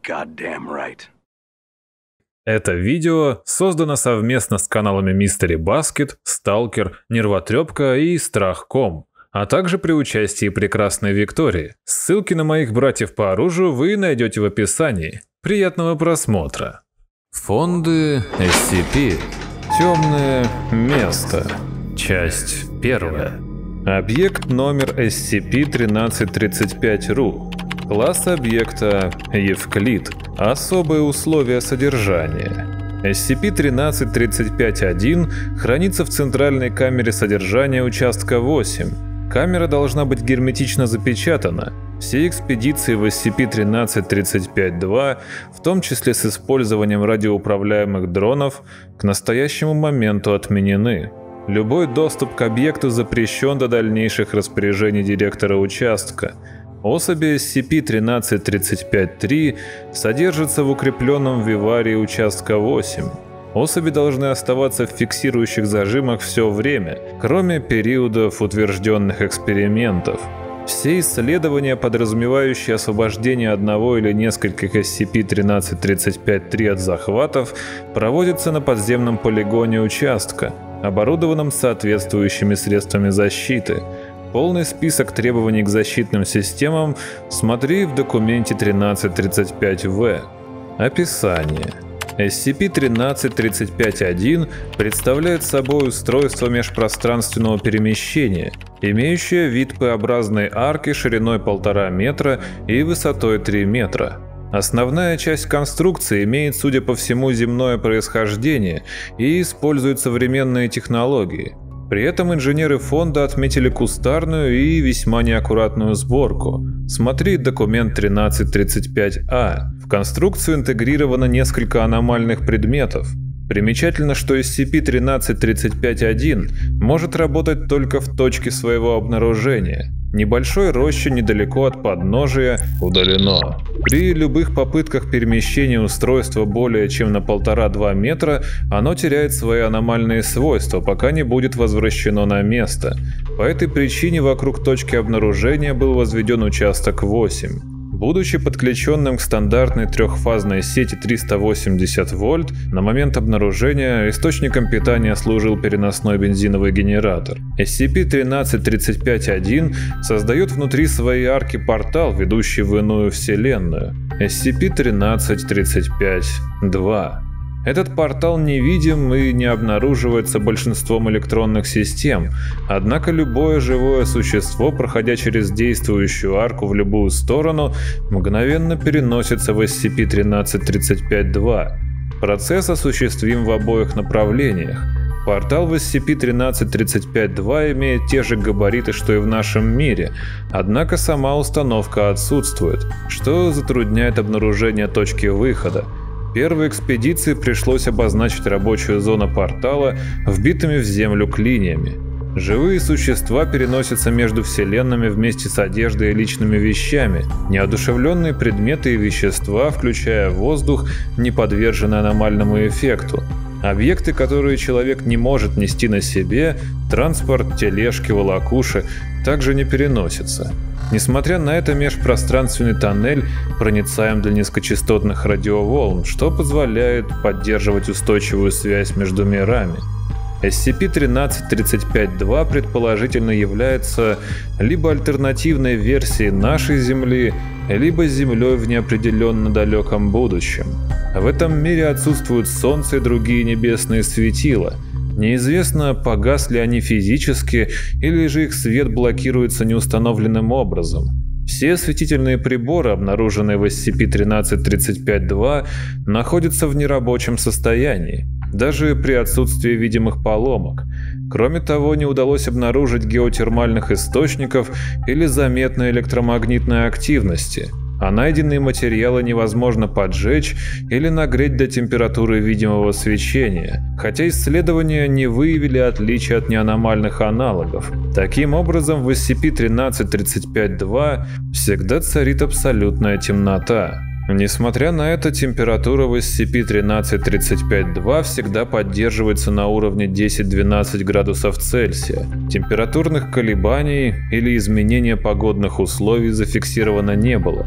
goddamn right. Это видео создано совместно с каналами Mystery Basket, Stalker, Нервотрепка и Страх.ком, а также при участии прекрасной Виктории. Ссылки на моих братьев по оружию вы найдете в описании. Приятного просмотра. Фонды SCP. Темное место. Часть 1. Объект номер SCP-1335-RU. Класс объекта Евклид. Особые условия содержания. SCP-1335-1 хранится в центральной камере содержания участка 8. Камера должна быть герметично запечатана. Все экспедиции в SCP-1335-2, в том числе с использованием радиоуправляемых дронов, к настоящему моменту отменены. Любой доступ к объекту запрещен до дальнейших распоряжений директора участка. Особи SCP-1335-3 содержатся в укрепленном виварии участка 8. Особи должны оставаться в фиксирующих зажимах все время, кроме периодов утвержденных экспериментов. Все исследования, подразумевающие освобождение одного или нескольких SCP-1335-3 от захватов, проводятся на подземном полигоне участка, оборудованном соответствующими средствами защиты. Полный список требований к защитным системам смотри в документе 1335-В. Описание. SCP-1335-1 представляет собой устройство межпространственного перемещения, имеющее вид П-образной арки шириной 1,5 метра и высотой 3 метра. Основная часть конструкции имеет, судя по всему, земное происхождение и использует современные технологии. При этом инженеры фонда отметили кустарную и весьма неаккуратную сборку. Смотри документ 1335-А. В конструкцию интегрировано несколько аномальных предметов. Примечательно, что SCP-1335-1 может работать только в точке своего обнаружения. Небольшой роще недалеко от подножия удалено. При любых попытках перемещения устройства более чем на 1,5-2 метра оно теряет свои аномальные свойства, пока не будет возвращено на место. По этой причине вокруг точки обнаружения был возведен участок 8. Будучи подключенным к стандартной трехфазной сети 380 вольт, на момент обнаружения источником питания служил переносной бензиновый генератор. SCP-1335-1 создает внутри своей арки портал, ведущий в иную вселенную. SCP-1335-2. Этот портал невидим и не обнаруживается большинством электронных систем, однако любое живое существо, проходя через действующую арку в любую сторону, мгновенно переносится в SCP-1335-2. Процесс осуществим в обоих направлениях. Портал в SCP-1335-2 имеет те же габариты, что и в нашем мире, однако сама установка отсутствует, что затрудняет обнаружение точки выхода. Первой экспедиции пришлось обозначить рабочую зону портала вбитыми в землю клиньями. Живые существа переносятся между вселенными вместе с одеждой и личными вещами. Неодушевленные предметы и вещества, включая воздух, не подвержены аномальному эффекту. Объекты, которые человек не может нести на себе, транспорт, тележки, волокуши, также не переносятся. Несмотря на это, межпространственный тоннель проницаем для низкочастотных радиоволн, что позволяет поддерживать устойчивую связь между мирами. SCP-1335-2 предположительно является либо альтернативной версией нашей Земли, либо Землей в неопределенно далеком будущем. В этом мире отсутствуют Солнце и другие небесные светила. Неизвестно, погасли они физически, или же их свет блокируется неустановленным образом. Все осветительные приборы, обнаруженные в SCP-1335-2, находятся в нерабочем состоянии, даже при отсутствии видимых поломок. Кроме того, не удалось обнаружить геотермальных источников или заметной электромагнитной активности, а найденные материалы невозможно поджечь или нагреть до температуры видимого свечения, хотя исследования не выявили отличия от неаномальных аналогов. Таким образом, в SCP-1335-2 всегда царит абсолютная темнота. Несмотря на это, температура в SCP-1335-2 всегда поддерживается на уровне 10-12 градусов Цельсия. Температурных колебаний или изменения погодных условий зафиксировано не было.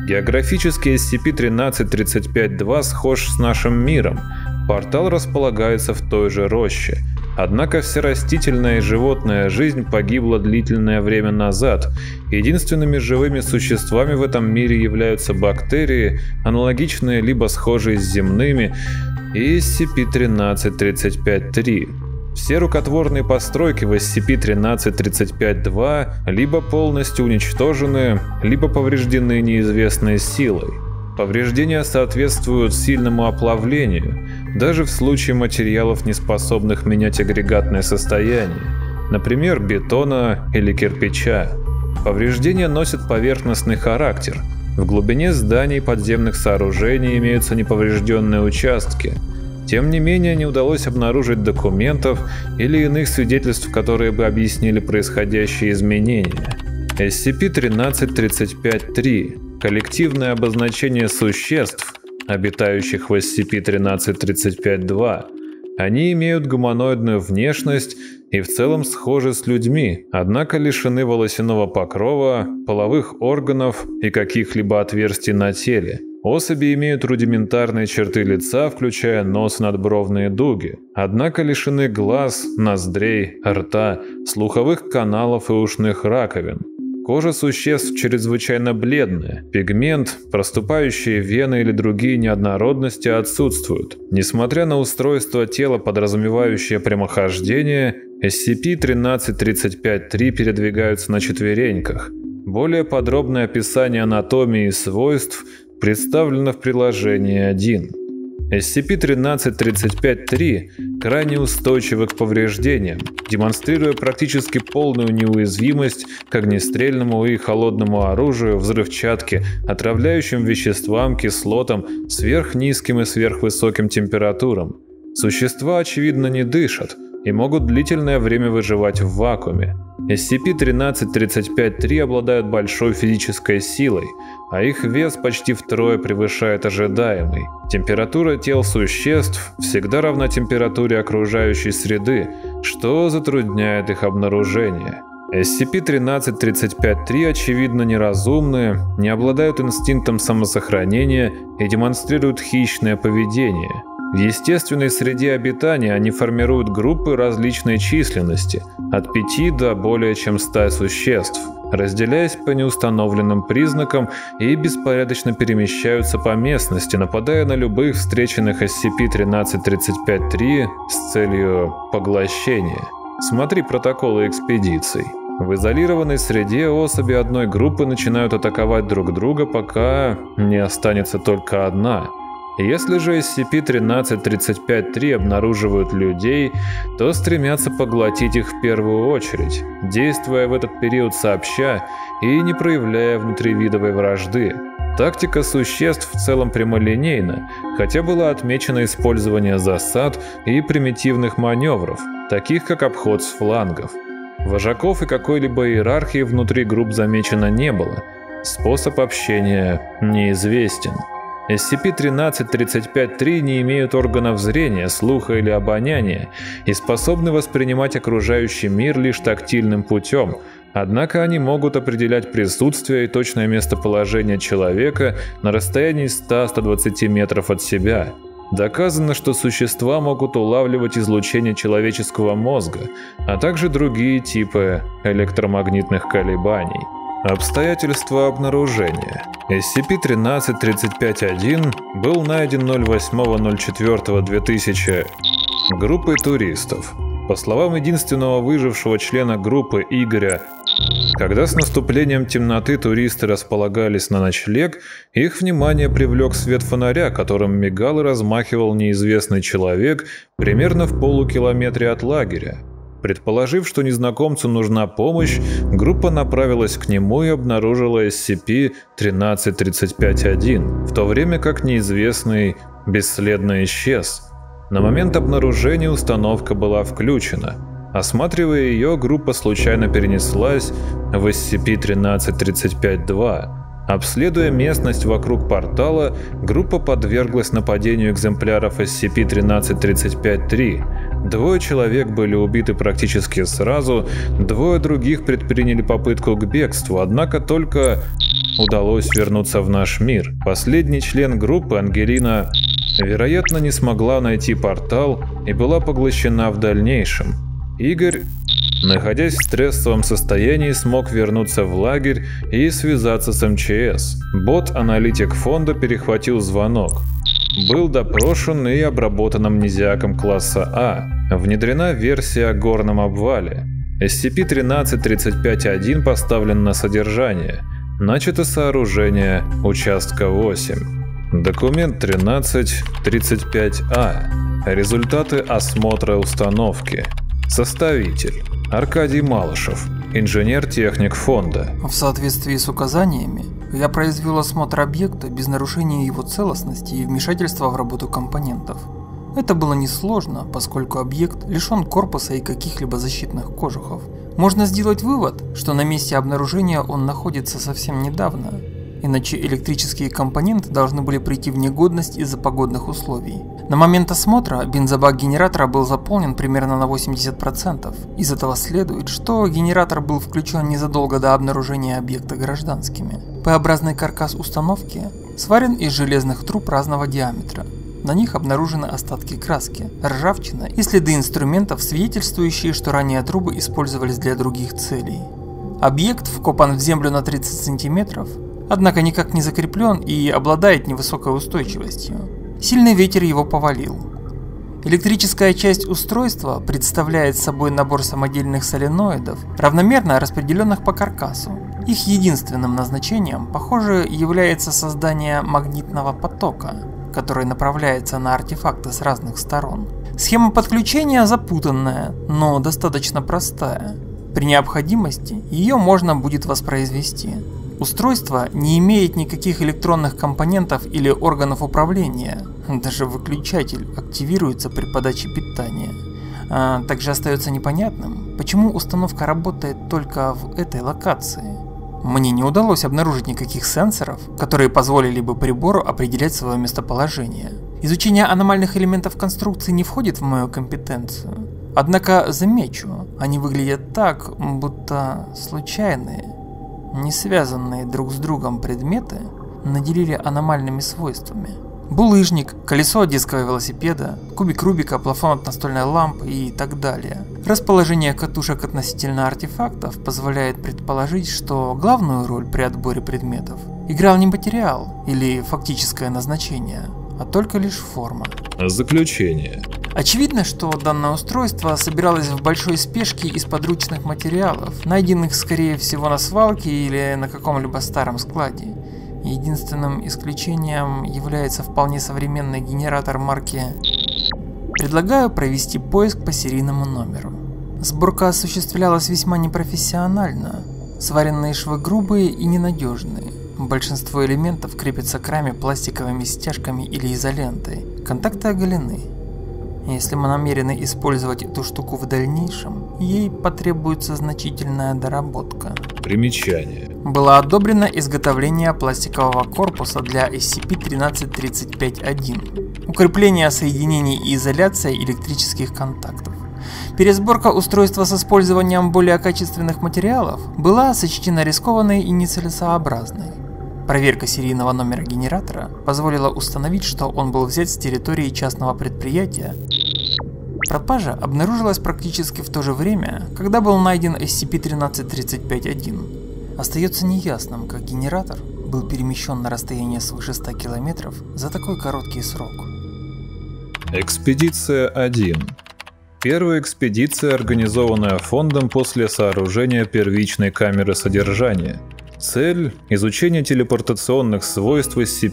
Географически SCP-1335-2 схож с нашим миром. Портал располагается в той же роще. Однако вся растительная и животная жизнь погибла длительное время назад. Единственными живыми существами в этом мире являются бактерии, аналогичные либо схожие с земными, и SCP-1335-3. Все рукотворные постройки в SCP-1335-2 либо полностью уничтожены, либо повреждены неизвестной силой. Повреждения соответствуют сильному оплавлению, даже в случае материалов, не способных менять агрегатное состояние, например, бетона или кирпича. Повреждения носят поверхностный характер. В глубине зданий и подземных сооружений имеются неповрежденные участки. Тем не менее, не удалось обнаружить документов или иных свидетельств, которые бы объяснили происходящие изменения. SCP-1335-3 – коллективное обозначение существ, обитающих в SCP-1335-2. Они имеют гуманоидную внешность и в целом схожи с людьми, однако лишены волосяного покрова, половых органов и каких-либо отверстий на теле. Особи имеют рудиментарные черты лица, включая нос и надбровные дуги, однако лишены глаз, ноздрей, рта, слуховых каналов и ушных раковин. Кожа существ чрезвычайно бледная, пигмент, проступающие вены или другие неоднородности отсутствуют. Несмотря на устройство тела, подразумевающее прямохождение, SCP-1335-3 передвигаются на четвереньках. Более подробное описание анатомии и свойств представлено в приложении 1. SCP-1335-3 крайне устойчивы к повреждениям, демонстрируя практически полную неуязвимость к огнестрельному и холодному оружию, взрывчатке, отравляющим веществам, кислотам, сверхнизким и сверхвысоким температурам. Существа, очевидно, не дышат и могут длительное время выживать в вакууме. SCP-1335-3 обладают большой физической силой, а их вес почти втрое превышает ожидаемый. Температура тел существ всегда равна температуре окружающей среды, что затрудняет их обнаружение. SCP-1335-3 очевидно неразумны, не обладают инстинктом самосохранения и демонстрируют хищное поведение. В естественной среде обитания они формируют группы различной численности, от 5 до более чем 100 существ, разделяясь по неустановленным признакам и беспорядочно перемещаются по местности, нападая на любых встреченных SCP-1335-3 с целью поглощения. Смотри протоколы экспедиций. В изолированной среде особи одной группы начинают атаковать друг друга, пока не останется только одна. Если же SCP-1335-3 обнаруживают людей, то стремятся поглотить их в первую очередь, действуя в этот период сообща и не проявляя внутривидовой вражды. Тактика существ в целом прямолинейна, хотя было отмечено использование засад и примитивных маневров, таких как обход с флангов. Вожаков и какой-либо иерархии внутри групп замечено не было. Способ общения неизвестен. SCP-1335-3 не имеют органов зрения, слуха или обоняния и способны воспринимать окружающий мир лишь тактильным путем, однако они могут определять присутствие и точное местоположение человека на расстоянии 100-120 метров от себя. Доказано, что существа могут улавливать излучение человеческого мозга, а также другие типы электромагнитных колебаний. Обстоятельства обнаружения. SCP-1335-1 был найден 08.04.2000 группой туристов. По словам единственного выжившего члена группы Игоря, когда с наступлением темноты туристы располагались на ночлег, их внимание привлек свет фонаря, которым мигал и размахивал неизвестный человек примерно в полукилометре от лагеря. Предположив, что незнакомцу нужна помощь, группа направилась к нему и обнаружила SCP-1335-1, в то время как неизвестный бесследно исчез. На момент обнаружения установка была включена. Осматривая ее, группа случайно перенеслась в SCP-1335-2. Обследуя местность вокруг портала, группа подверглась нападению экземпляров SCP-1335-3. 2 человек были убиты практически сразу, 2 других предприняли попытку к бегству, однако только удалось вернуться в наш мир. Последний член группы, Ангелина, вероятно, не смогла найти портал и была поглощена в дальнейшем. Игорь, находясь в стрессовом состоянии, смог вернуться в лагерь и связаться с МЧС. Бот-аналитик фонда перехватил звонок. Был допрошен и обработан амнезиаком класса А. Внедрена версия о горном обвале. SCP-1335-1 поставлен на содержание. Начато сооружение участка 8. Документ 1335-А. Результаты осмотра установки. Составитель Аркадий Малышев, инженер-техник фонда. В соответствии с указаниями, я произвел осмотр объекта без нарушения его целостности и вмешательства в работу компонентов. Это было несложно, поскольку объект лишен корпуса и каких-либо защитных кожухов. Можно сделать вывод, что на месте обнаружения он находится совсем недавно, иначе электрические компоненты должны были прийти в негодность из-за погодных условий. На момент осмотра бензобак генератора был заполнен примерно на 80%. Из этого следует, что генератор был включен незадолго до обнаружения объекта гражданскими. П-образный каркас установки сварен из железных труб разного диаметра. На них обнаружены остатки краски, ржавчина и следы инструментов, свидетельствующие, что ранее трубы использовались для других целей. Объект вкопан в землю на 30 сантиметров, однако никак не закреплен и обладает невысокой устойчивостью. Сильный ветер его повалил. Электрическая часть устройства представляет собой набор самодельных соленоидов, равномерно распределенных по каркасу. Их единственным назначением, похоже, является создание магнитного потока, который направляется на артефакты с разных сторон. Схема подключения запутанная, но достаточно простая. При необходимости ее можно будет воспроизвести. Устройство не имеет никаких электронных компонентов или органов управления. Даже выключатель активируется при подаче питания. Также остается непонятным, почему установка работает только в этой локации. Мне не удалось обнаружить никаких сенсоров, которые позволили бы прибору определять свое местоположение. Изучение аномальных элементов конструкции не входит в мою компетенцию. Однако замечу, они выглядят так, будто случайные, не связанные друг с другом предметы наделили аномальными свойствами. Булыжник, колесо от детского велосипеда, кубик Рубика, плафон от настольной лампы и так далее. Расположение катушек относительно артефактов позволяет предположить, что главную роль при отборе предметов играл не материал или фактическое назначение, а только лишь форма. Заключение. Очевидно, что данное устройство собиралось в большой спешке из подручных материалов, найденных скорее всего на свалке или на каком-либо старом складе. Единственным исключением является вполне современный генератор марки. Предлагаю провести поиск по серийному номеру. Сборка осуществлялась весьма непрофессионально. Сваренные швы грубые и ненадежные. Большинство элементов крепится к раме пластиковыми стяжками или изолентой. Контакты оголены. Если мы намерены использовать эту штуку в дальнейшем, ей потребуется значительная доработка. Примечание. Было одобрено изготовление пластикового корпуса для SCP-1335-1, укрепление соединений и изоляция электрических контактов. Пересборка устройства с использованием более качественных материалов была сочтена рискованной и нецелесообразной. Проверка серийного номера генератора позволила установить, что он был взят с территории частного предприятия. Пропажа обнаружилась практически в то же время, когда был найден SCP-1335-1. Остается неясным, как генератор был перемещен на расстояние свыше 100 километров за такой короткий срок. Экспедиция 1. Первая экспедиция, организованная фондом после сооружения первичной камеры содержания. Цель – изучение телепортационных свойств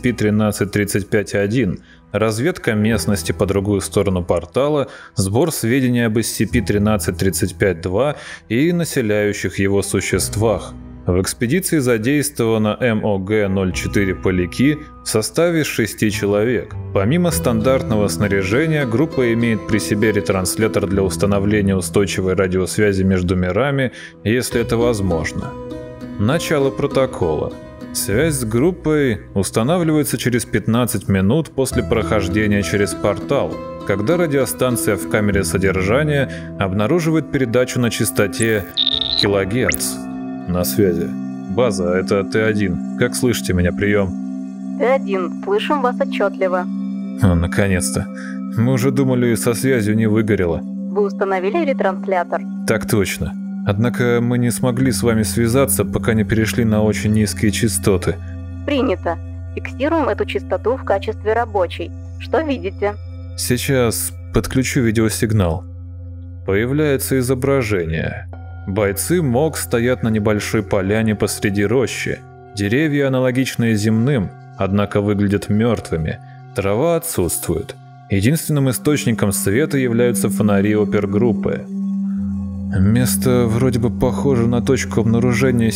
SCP-1335-1, разведка местности по другую сторону портала, сбор сведений об SCP-1335-2 и населяющих его существах. В экспедиции задействовано МОГ-04 «Поляки» в составе 6 человек. Помимо стандартного снаряжения, группа имеет при себе ретранслятор для установления устойчивой радиосвязи между мирами, если это возможно. Начало протокола. Связь с группой устанавливается через 15 минут после прохождения через портал, когда радиостанция в камере содержания обнаруживает передачу на частоте кГц. На связи. База, это Т1. Как слышите меня? Прием. Т1, слышим вас отчетливо. Наконец-то. Мы уже думали, со связью не выгорело. Вы установили ретранслятор? Так точно. Однако мы не смогли с вами связаться, пока не перешли на очень низкие частоты. Принято. Фиксируем эту частоту в качестве рабочей. Что видите? Сейчас подключу видеосигнал. Появляется изображение. Бойцы МОК стоят на небольшой поляне посреди рощи. Деревья аналогичные земным, однако выглядят мертвыми. Трава отсутствует. Единственным источником света являются фонари опергруппы. Место вроде бы похоже на точку обнаружения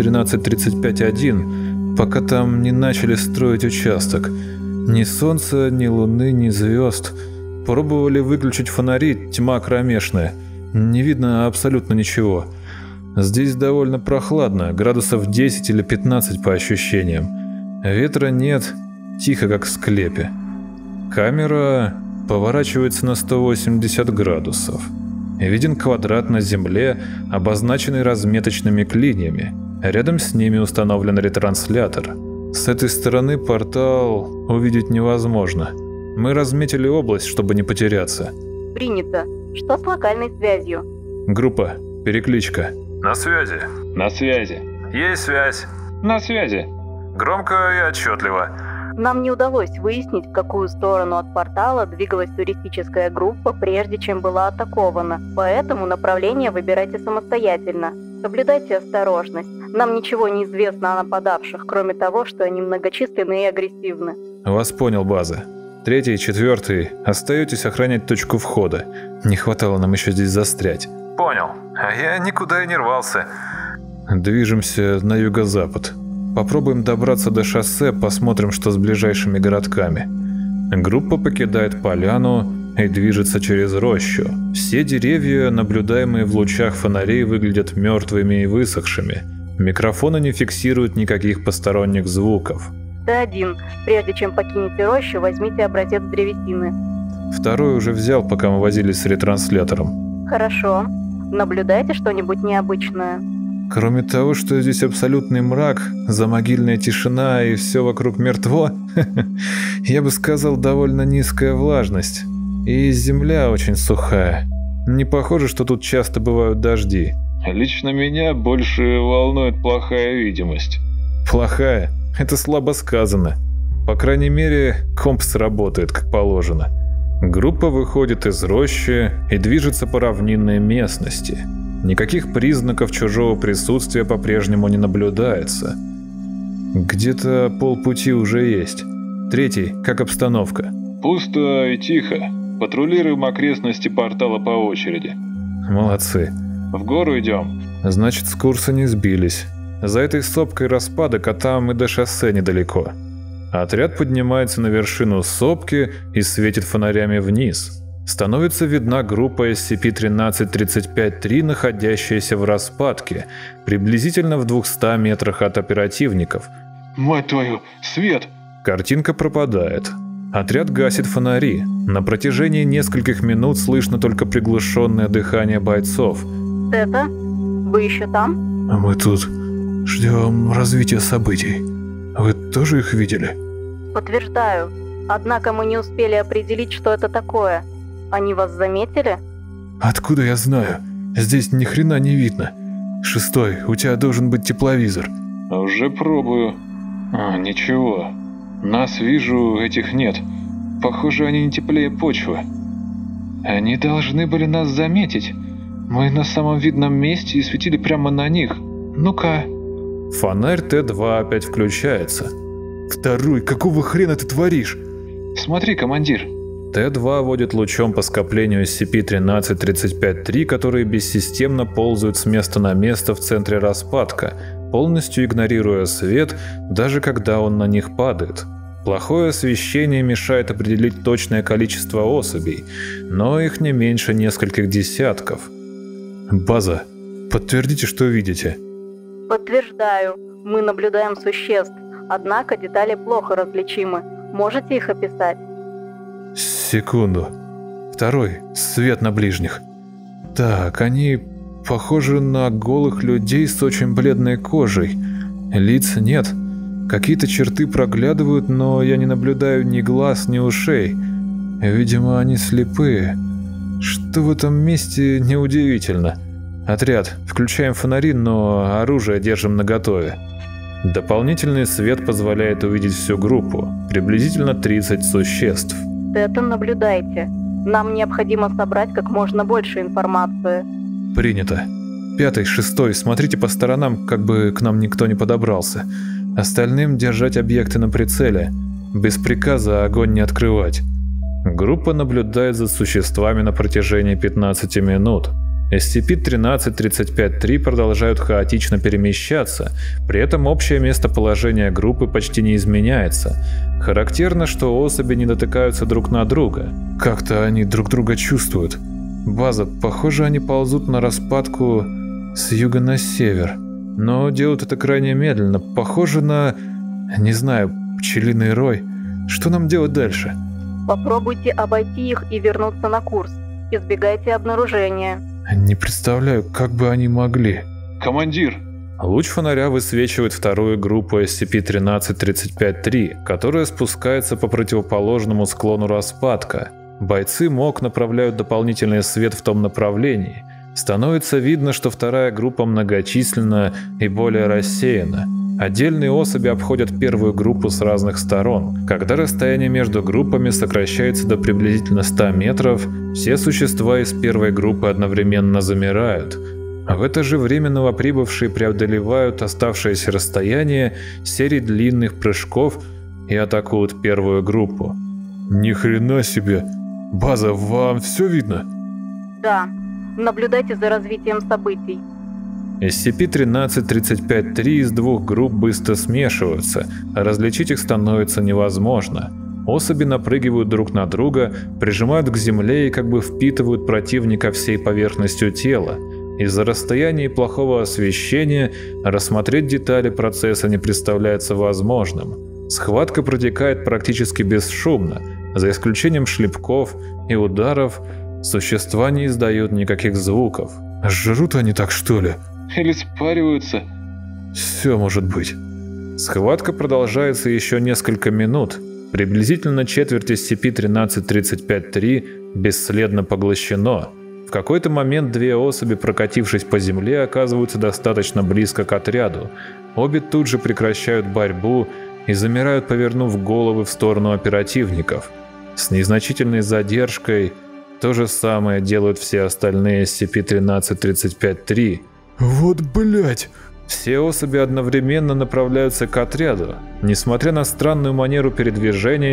SCP-1335-1, пока там не начали строить участок. Ни солнца, ни луны, ни звезд. Пробовали выключить фонари, тьма кромешная. Не видно абсолютно ничего. Здесь довольно прохладно, градусов 10 или 15 по ощущениям. Ветра нет, тихо как в склепе. Камера поворачивается на 180 градусов. Виден квадрат на земле, обозначенный разметочными клиньями. Рядом с ними установлен ретранслятор. С этой стороны портал увидеть невозможно. Мы разметили область, чтобы не потеряться. Принято. Что с локальной связью? Группа, перекличка. На связи. На связи. Есть связь. На связи. Громко и отчетливо. Нам не удалось выяснить, в какую сторону от портала двигалась туристическая группа, прежде чем была атакована. Поэтому направление выбирайте самостоятельно. Соблюдайте осторожность. Нам ничего не известно о нападавших, кроме того, что они многочисленны и агрессивны. Вас понял, база. 3-й, 4-й, остаетесь охранять точку входа. Не хватало нам еще здесь застрять. Понял. А я никуда и не рвался. Движемся на юго-запад. Попробуем добраться до шоссе, посмотрим, что с ближайшими городками. Группа покидает поляну и движется через рощу. Все деревья, наблюдаемые в лучах фонарей, выглядят мертвыми и высохшими. Микрофоны не фиксируют никаких посторонних звуков. Т1, прежде чем покинете рощу, возьмите образец древесины. 2-й уже взял, пока мы возились с ретранслятором. Хорошо. Наблюдаете что-нибудь необычное? Кроме того, что здесь абсолютный мрак, замогильная тишина и все вокруг мертво, я бы сказал, довольно низкая влажность. И земля очень сухая. Не похоже, что тут часто бывают дожди. Лично меня больше волнует плохая видимость. Плохая? Это слабо сказано. По крайней мере, компас работает как положено. Группа выходит из рощи и движется по равнинной местности. Никаких признаков чужого присутствия по-прежнему не наблюдается. Где-то полпути уже есть. 3-й, как обстановка? Пусто и тихо. Патрулируем окрестности портала по очереди. Молодцы. В гору идем. Значит, с курса не сбились. За этой сопкой распадок, а там и до шоссе недалеко. Отряд поднимается на вершину сопки и светит фонарями вниз. Становится видна группа SCP-1335-3, находящаяся в распадке, приблизительно в 200 метрах от оперативников. Мать твою, свет! Картинка пропадает. Отряд гасит фонари. На протяжении нескольких минут слышно только приглушенное дыхание бойцов. Это? Вы еще там? А мы тут ждем развития событий. Вы тоже их видели? Подтверждаю. Однако мы не успели определить, что это такое. Они вас заметили? Откуда я знаю? Здесь ни хрена не видно. 6-й, у тебя должен быть тепловизор. Уже пробую. Ничего. Нас вижу, этих нет. Похоже, они не теплее почвы. Они должны были нас заметить. Мы на самом видном месте и светили прямо на них. Ну-ка. Фонарь Т2 опять включается. 2-й, какого хрена ты творишь? Смотри, командир. Т2 водит лучом по скоплению SCP-1335-3, которые бессистемно ползают с места на место в центре распадка, полностью игнорируя свет, даже когда он на них падает. Плохое освещение мешает определить точное количество особей, но их не меньше нескольких десятков. База, подтвердите, что видите. Подтверждаю. Мы наблюдаем существ, однако детали плохо различимы. Можете их описать? Секунду. 2-й, свет на ближних. Так, они похожи на голых людей с очень бледной кожей. Лиц нет. Какие-то черты проглядывают, но я не наблюдаю ни глаз, ни ушей. Видимо, они слепые. Что в этом месте неудивительно. Отряд, включаем фонари, но оружие держим наготове. Дополнительный свет позволяет увидеть всю группу. Приблизительно 30 существ. Это наблюдайте. Нам необходимо собрать как можно больше информации. Принято. 5-й, 6-й, смотрите по сторонам, как бы к нам никто не подобрался. Остальным держать объекты на прицеле. Без приказа огонь не открывать. Группа наблюдает за существами на протяжении 15 минут. SCP-1335-3 продолжают хаотично перемещаться, при этом общее местоположение группы почти не изменяется. Характерно, что особи не дотыкаются друг на друга. Как-то они друг друга чувствуют. База, похоже, они ползут на распадку с юга на север. Но делают это крайне медленно. Похоже на, не знаю, пчелиный рой. Что нам делать дальше? Попробуйте обойти их и вернуться на курс. Избегайте обнаружения. Не представляю, как бы они могли. Командир! Луч фонаря высвечивает вторую группу SCP-1335-3, которая спускается по противоположному склону распадка. Бойцы МОК направляют дополнительный свет в том направлении. Становится видно, что вторая группа многочисленна и более рассеяна. Отдельные особи обходят первую группу с разных сторон. Когда расстояние между группами сокращается до приблизительно 100 метров, все существа из первой группы одновременно замирают. А в это же время новоприбывшие преодолевают оставшееся расстояние серией длинных прыжков и атакуют первую группу. Ни хрена себе! База, вам все видно? Да. Наблюдайте за развитием событий. SCP-1335-3 из двух групп быстро смешиваются, а различить их становится невозможно. Особи напрыгивают друг на друга, прижимают к земле и как бы впитывают противника всей поверхностью тела. Из-за расстояния и плохого освещения рассмотреть детали процесса не представляется возможным. Схватка протекает практически бесшумно, за исключением шлепков и ударов. Существа не издают никаких звуков. Жрут они так, что ли? Или спариваются? Все может быть. Схватка продолжается еще несколько минут. Приблизительно четверть SCP-1335-3 бесследно поглощено. В какой-то момент две особи, прокатившись по земле, оказываются достаточно близко к отряду. Обе тут же прекращают борьбу и замирают, повернув головы в сторону оперативников. С незначительной задержкой то же самое делают все остальные SCP-1335-3. Вот блять! Все особи одновременно направляются к отряду. Несмотря на странную манеру передвижения,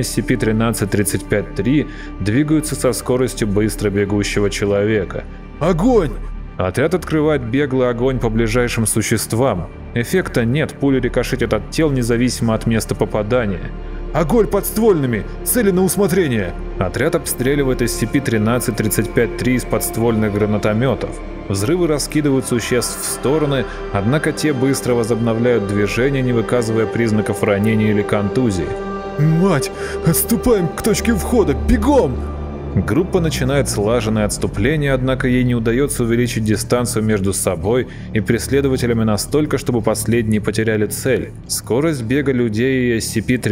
SCP-1335-3 двигаются со скоростью быстро бегущего человека. Огонь! Отряд открывает беглый огонь по ближайшим существам. Эффекта нет, пули рикошетят от тел независимо от места попадания. Огонь подствольными! Цели на усмотрение! Отряд обстреливает SCP-1335-3 из подствольных гранатометов. Взрывы раскидывают существ в стороны, однако те быстро возобновляют движение, не выказывая признаков ранения или контузии. Мать! Отступаем к точке входа! Бегом! Группа начинает слаженное отступление, однако ей не удается увеличить дистанцию между собой и преследователями настолько, чтобы последние потеряли цель. Скорость бега людей и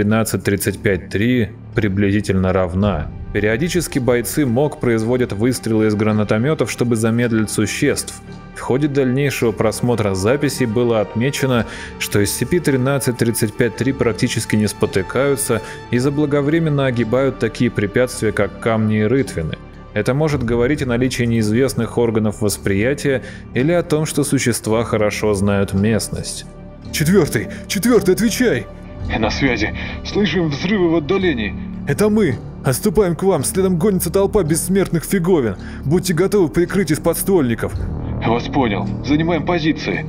SCP-1335-3 приблизительно равна. Периодически бойцы МОК производят выстрелы из гранатометов, чтобы замедлить существ. В ходе дальнейшего просмотра записей было отмечено, что SCP-1335-3 практически не спотыкаются и заблаговременно огибают такие препятствия, как камни и рытвины. Это может говорить о наличии неизвестных органов восприятия или о том, что существа хорошо знают местность. Четвертый, отвечай! На связи. Слышим взрывы в отдалении. Это мы. Отступаем к вам, следом гонится толпа бессмертных фиговин. Будьте готовы прикрыть из подствольников. Вас понял. Занимаем позиции.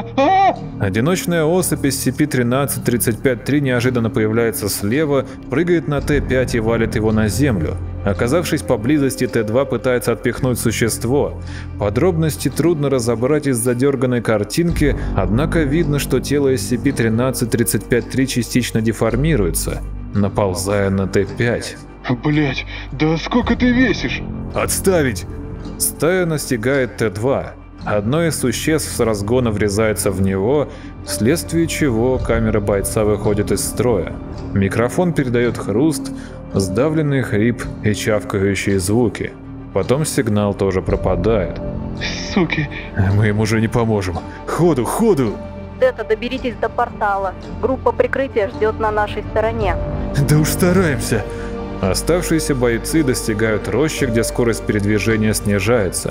Одиночная особь SCP-1335-3 неожиданно появляется слева, прыгает на Т-5 и валит его на землю. Оказавшись поблизости, Т-2 пытается отпихнуть существо. Подробности трудно разобрать из задерганной картинки, однако видно, что тело SCP-1335-3 частично деформируется, наползая на Т-5. Блять, да сколько ты весишь? Отставить! Стая настигает Т-2. Одно из существ с разгона врезается в него, вследствие чего камера бойца выходит из строя. Микрофон передает хруст, сдавленный хрип и чавкающие звуки. Потом сигнал тоже пропадает. Суки. Мы им уже не поможем. Ходу, ходу! Дета, доберитесь до портала. Группа прикрытия ждет на нашей стороне. Да уж стараемся. Оставшиеся бойцы достигают рощи, где скорость передвижения снижается.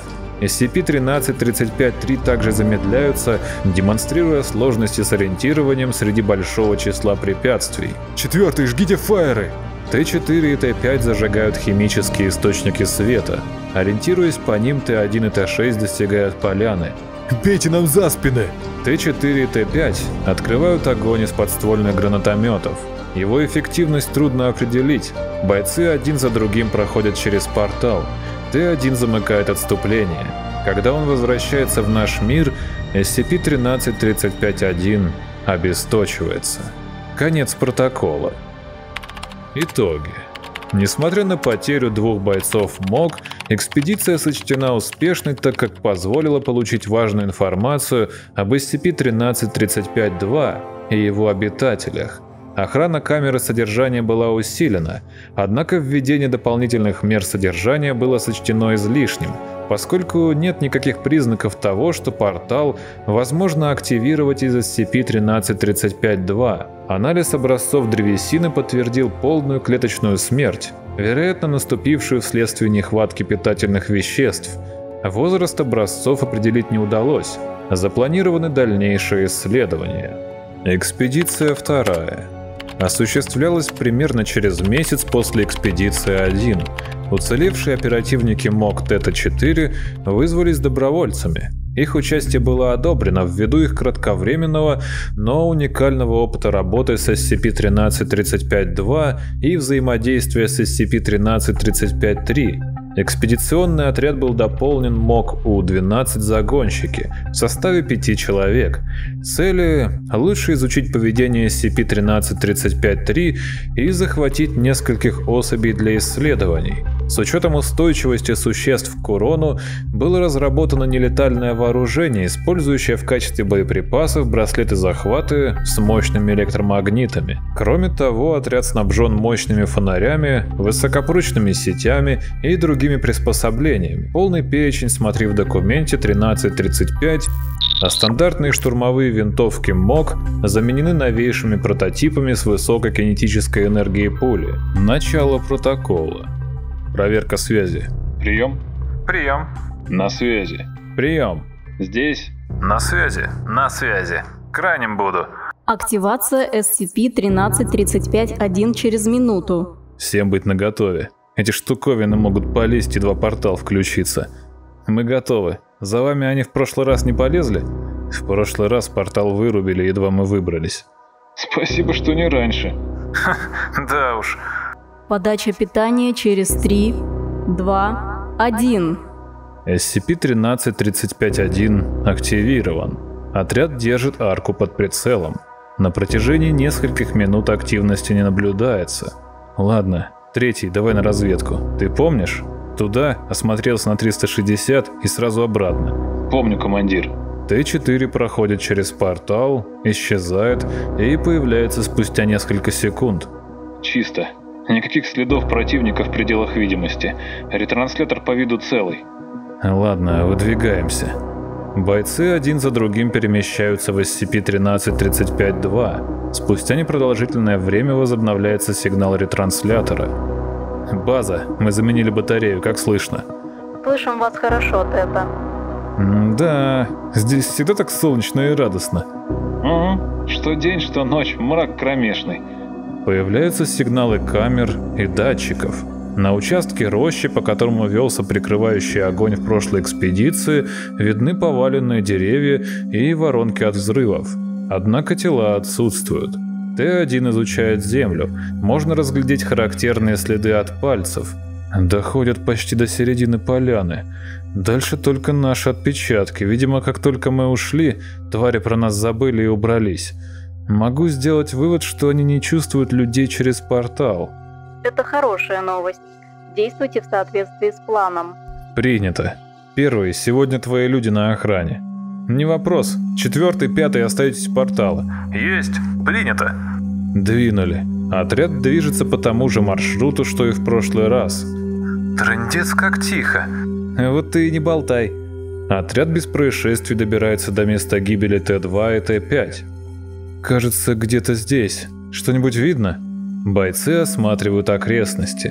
SCP-1335-3 также замедляются, демонстрируя сложности с ориентированием среди большого числа препятствий. 4-й, жгите фаеры! Т-4 и Т-5 зажигают химические источники света. Ориентируясь по ним, Т-1 и Т-6 достигают поляны. Бейте нам за спины! Т-4 и Т-5 открывают огонь из подствольных гранатометов. Его эффективность трудно определить. Бойцы один за другим проходят через портал. Т-1 замыкает отступление. Когда он возвращается в наш мир, SCP-1335-1 обесточивается. Конец протокола. Итоги. Несмотря на потерю 2 бойцов МОК, экспедиция сочтена успешной, так как позволила получить важную информацию об SCP-1335-2 и его обитателях. Охрана камеры содержания была усилена, однако введение дополнительных мер содержания было сочтено излишним, поскольку нет никаких признаков того, что портал возможно активировать из SCP-1335-2. Анализ образцов древесины подтвердил полную клеточную смерть, вероятно наступившую вследствие нехватки питательных веществ. Возраст образцов определить не удалось. Запланированы дальнейшие исследования. Экспедиция 2 осуществлялась примерно через месяц после экспедиции 1. Уцелевшие оперативники МОК Тета-4 вызвались добровольцами. Их участие было одобрено ввиду их кратковременного, но уникального опыта работы с SCP-1335-2 и взаимодействия с SCP-1335-3. Экспедиционный отряд был дополнен МОК У-12 загонщики в составе 5 человек. Цели – лучше изучить поведение SCP-1335-3 и захватить нескольких особей для исследований. С учетом устойчивости существ к урону было разработано нелетальное вооружение, использующее в качестве боеприпасов браслеты-захваты с мощными электромагнитами. Кроме того, отряд снабжен мощными фонарями, высокопрочными сетями и другими приспособлениями. Полный перечень смотри в документе 1335, а стандартные штурмовые винтовки МОК заменены новейшими прототипами с высокой кинетической энергией пули. Начало протокола. Проверка связи. Прием. Прием. На связи. Прием. Здесь. На связи. На связи. Крайним буду. Активация SCP-1335-1 через минуту. Всем быть наготове. Эти штуковины могут полезть, едва портал включится. Мы готовы. За вами они в прошлый раз не полезли? В прошлый раз портал вырубили, едва мы выбрались. Спасибо, что не раньше. Да уж. Подача питания через 3, 2, 1. SCP-1335-1 активирован. Отряд держит арку под прицелом. На протяжении нескольких минут активности не наблюдается. Ладно, 3-й, давай на разведку. Ты помнишь? Туда, осмотрелся на 360 и сразу обратно. Помню, командир. Т-4 проходит через портал, исчезает и появляется спустя несколько секунд. Чисто. Никаких следов противника в пределах видимости. Ретранслятор по виду целый. Ладно, выдвигаемся. Бойцы один за другим перемещаются в SCP-1335-2. Спустя непродолжительное время возобновляется сигнал ретранслятора. База, мы заменили батарею, как слышно? Слышим вас хорошо, Тета. Да, здесь всегда так солнечно и радостно. Угу. Что день, что ночь, мрак кромешный. Появляются сигналы камер и датчиков. На участке рощи, по которому велся прикрывающий огонь в прошлой экспедиции, видны поваленные деревья и воронки от взрывов. Однако тела отсутствуют. Т-1 изучает землю. Можно разглядеть характерные следы от пальцев. Доходят почти до середины поляны. Дальше только наши отпечатки. Видимо, как только мы ушли, твари про нас забыли и убрались. Могу сделать вывод, что они не чувствуют людей через портал. Это хорошая новость. Действуйте в соответствии с планом. Принято. 1, сегодня твои люди на охране. Не вопрос. 4, 5 остаетесь у портала. Есть, принято. Двинули. Отряд движется по тому же маршруту, что и в прошлый раз. Трындец как тихо. Вот ты и не болтай. Отряд без происшествий добирается до места гибели Т-2 и Т-5. Кажется, где-то здесь. Что-нибудь видно? Бойцы осматривают окрестности.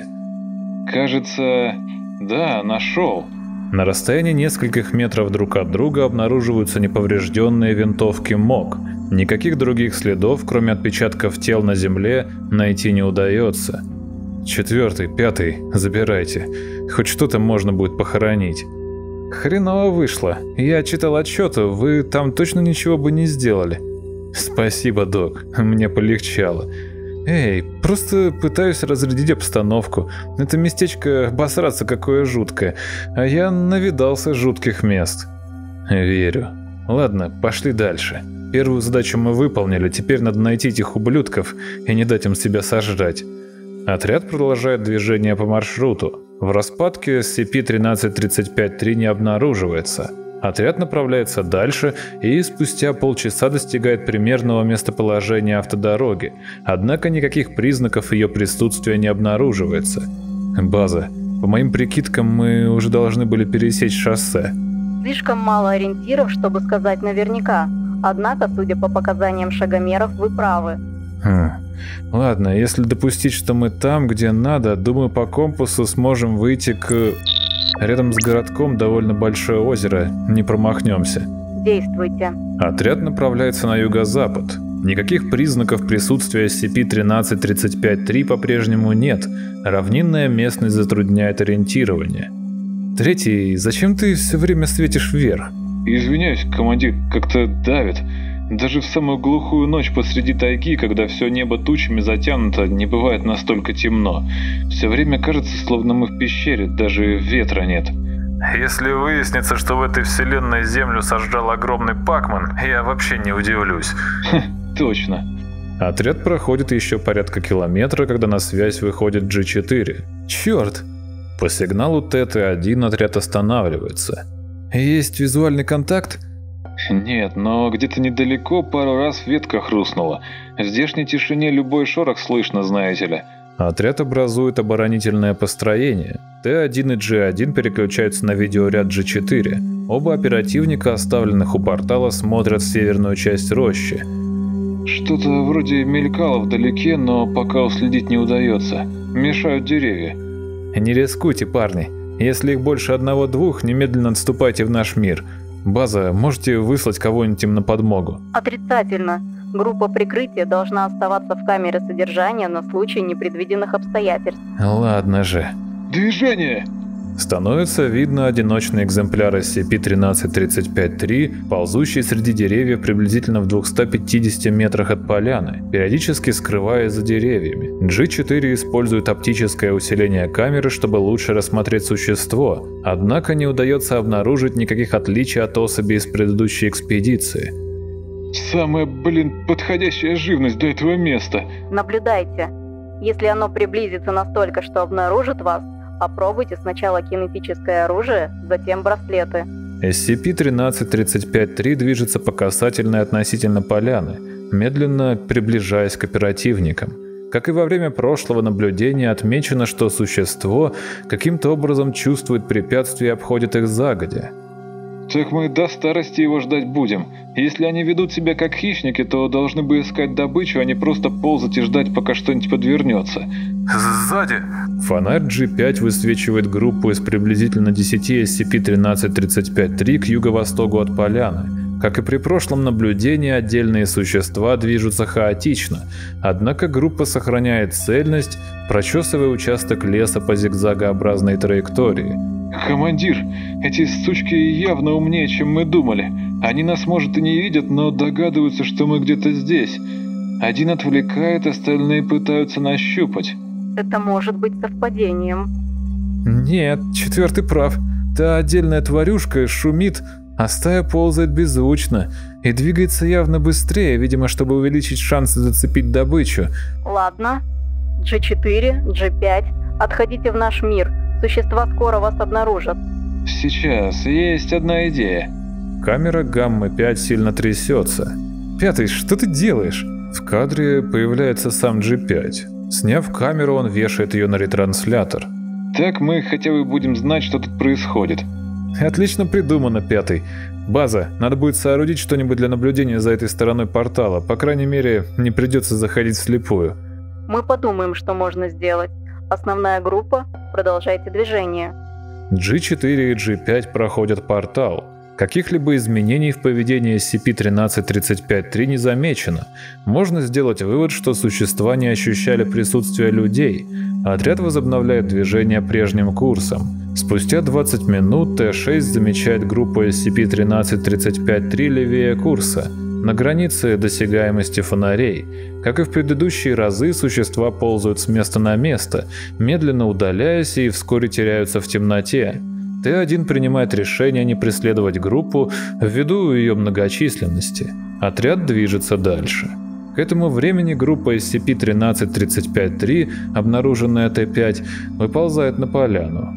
Кажется, да, нашел. На расстоянии нескольких метров друг от друга обнаруживаются неповрежденные винтовки МОК. Никаких других следов, кроме отпечатков тел на земле, найти не удается. 4, 5, забирайте. Хоть что-то можно будет похоронить. Хреново вышло. Я читал отчеты, вы там точно ничего бы не сделали. Спасибо, док, мне полегчало. Эй, просто пытаюсь разрядить обстановку. Это местечко, обосраться какое жуткое. А я навидался жутких мест. Верю. Ладно, пошли дальше. Первую задачу мы выполнили, теперь надо найти этих ублюдков и не дать им себя сожрать. Отряд продолжает движение по маршруту. В распадке SCP-1335-3 не обнаруживается. Отряд направляется дальше и спустя полчаса достигает примерного местоположения автодороги, однако никаких признаков ее присутствия не обнаруживается. База. По моим прикидкам, мы уже должны были пересечь шоссе. Слишком мало ориентиров, чтобы сказать наверняка. Однако, судя по показаниям шагомеров, вы правы. Ладно, если допустить, что мы там, где надо, думаю, по компасу сможем выйти к... Рядом с городком довольно большое озеро, не промахнемся. Действуйте. Отряд направляется на юго-запад. Никаких признаков присутствия SCP-1335-3 по-прежнему нет. Равнинная местность затрудняет ориентирование. 3, зачем ты все время светишь вверх? Извиняюсь, командир, как-то давит. Даже в самую глухую ночь посреди тайги, когда все небо тучами затянуто, не бывает настолько темно. Все время кажется, словно мы в пещере, даже ветра нет. Если выяснится, что в этой вселенной Землю сожрал огромный Пакман, я вообще не удивлюсь. Точно. Отряд проходит еще порядка километра, когда на связь выходит G4. Черт! По сигналу ТТ-1 отряд останавливается. Есть визуальный контакт? Нет, но где-то недалеко пару раз ветка хрустнула. В здешней тишине любой шорох слышно, знаете ли. Отряд образует оборонительное построение. Т-1 и G1 переключаются на видеоряд G4. Оба оперативника, оставленных у портала, смотрят в северную часть рощи. Что-то вроде мелькало вдалеке, но пока уследить не удается. Мешают деревья. Не рискуйте, парни. Если их больше 1-2, немедленно отступайте в наш мир. База, можете выслать кого-нибудь им на подмогу? Отрицательно. Группа прикрытия должна оставаться в камере содержания на случай непредвиденных обстоятельств. Ладно же. Движение! Становится видно одиночный экземпляр SCP-1335-3, ползущий среди деревьев приблизительно в 250 метрах от поляны, периодически скрываясь за деревьями. G4 использует оптическое усиление камеры, чтобы лучше рассмотреть существо, однако не удается обнаружить никаких отличий от особи из предыдущей экспедиции. Самая, подходящая живность для этого места. Наблюдайте. Если оно приблизится настолько, что обнаружит вас, попробуйте сначала кинетическое оружие, затем браслеты. SCP-1335-3 движется по касательной относительно поляны, медленно приближаясь к оперативникам. Как и во время прошлого наблюдения, отмечено, что существо каким-то образом чувствует препятствия и обходит их загодя. Так мы до старости его ждать будем. Если они ведут себя как хищники, то должны бы искать добычу, а не просто ползать и ждать, пока что-нибудь подвернется. Сзади! Фонарь G5 высвечивает группу из приблизительно 10 SCP-1335-3 к юго-востоку от поляны. Как и при прошлом наблюдении, отдельные существа движутся хаотично, однако группа сохраняет цельность, прочесывая участок леса по зигзагообразной траектории. Командир, эти сучки явно умнее, чем мы думали. Они нас, может, и не видят, но догадываются, что мы где-то здесь. Один отвлекает, остальные пытаются нащупать. Это может быть совпадением. Нет, 4 прав. Та отдельная тварюшка шумит, а стая ползает беззвучно и двигается явно быстрее, видимо, чтобы увеличить шансы зацепить добычу. Ладно. G4, G5, отходите в наш мир. Существа скоро вас обнаружат. Сейчас, есть одна идея. Камера Гаммы-5 сильно трясется. «Пятый, что ты делаешь?» В кадре появляется сам G5. Сняв камеру, он вешает ее на ретранслятор. Так мы хотя бы будем знать, что тут происходит. Отлично придумано, Пятый. База, надо будет соорудить что-нибудь для наблюдения за этой стороной портала. По крайней мере, не придется заходить вслепую. Мы подумаем, что можно сделать. Основная группа, продолжайте движение. G4 и G5 проходят портал. Каких-либо изменений в поведении SCP-1335-3 не замечено. Можно сделать вывод, что существа не ощущали присутствия людей. Отряд возобновляет движение прежним курсом. Спустя 20 минут Т-6 замечает группу SCP-1335-3 левее курса, на границе досягаемости фонарей. Как и в предыдущие разы, существа ползают с места на место, медленно удаляясь и вскоре теряются в темноте. Т-1 принимает решение не преследовать группу ввиду ее многочисленности. Отряд движется дальше. К этому времени группа SCP-1335-3, обнаруженная Т-5, выползает на поляну.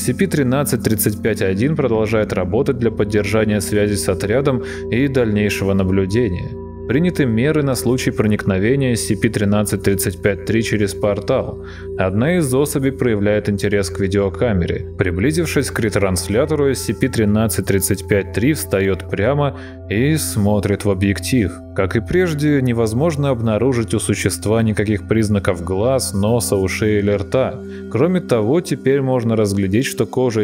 SCP-1335-1 продолжает работать для поддержания связи с отрядом и дальнейшего наблюдения. Приняты меры на случай проникновения SCP-1335-3 через портал. Одна из особей проявляет интерес к видеокамере. Приблизившись к ретранслятору, SCP-1335-3 встает прямо и смотрит в объектив. Как и прежде, невозможно обнаружить у существа никаких признаков глаз, носа, ушей или рта. Кроме того, теперь можно разглядеть, что кожа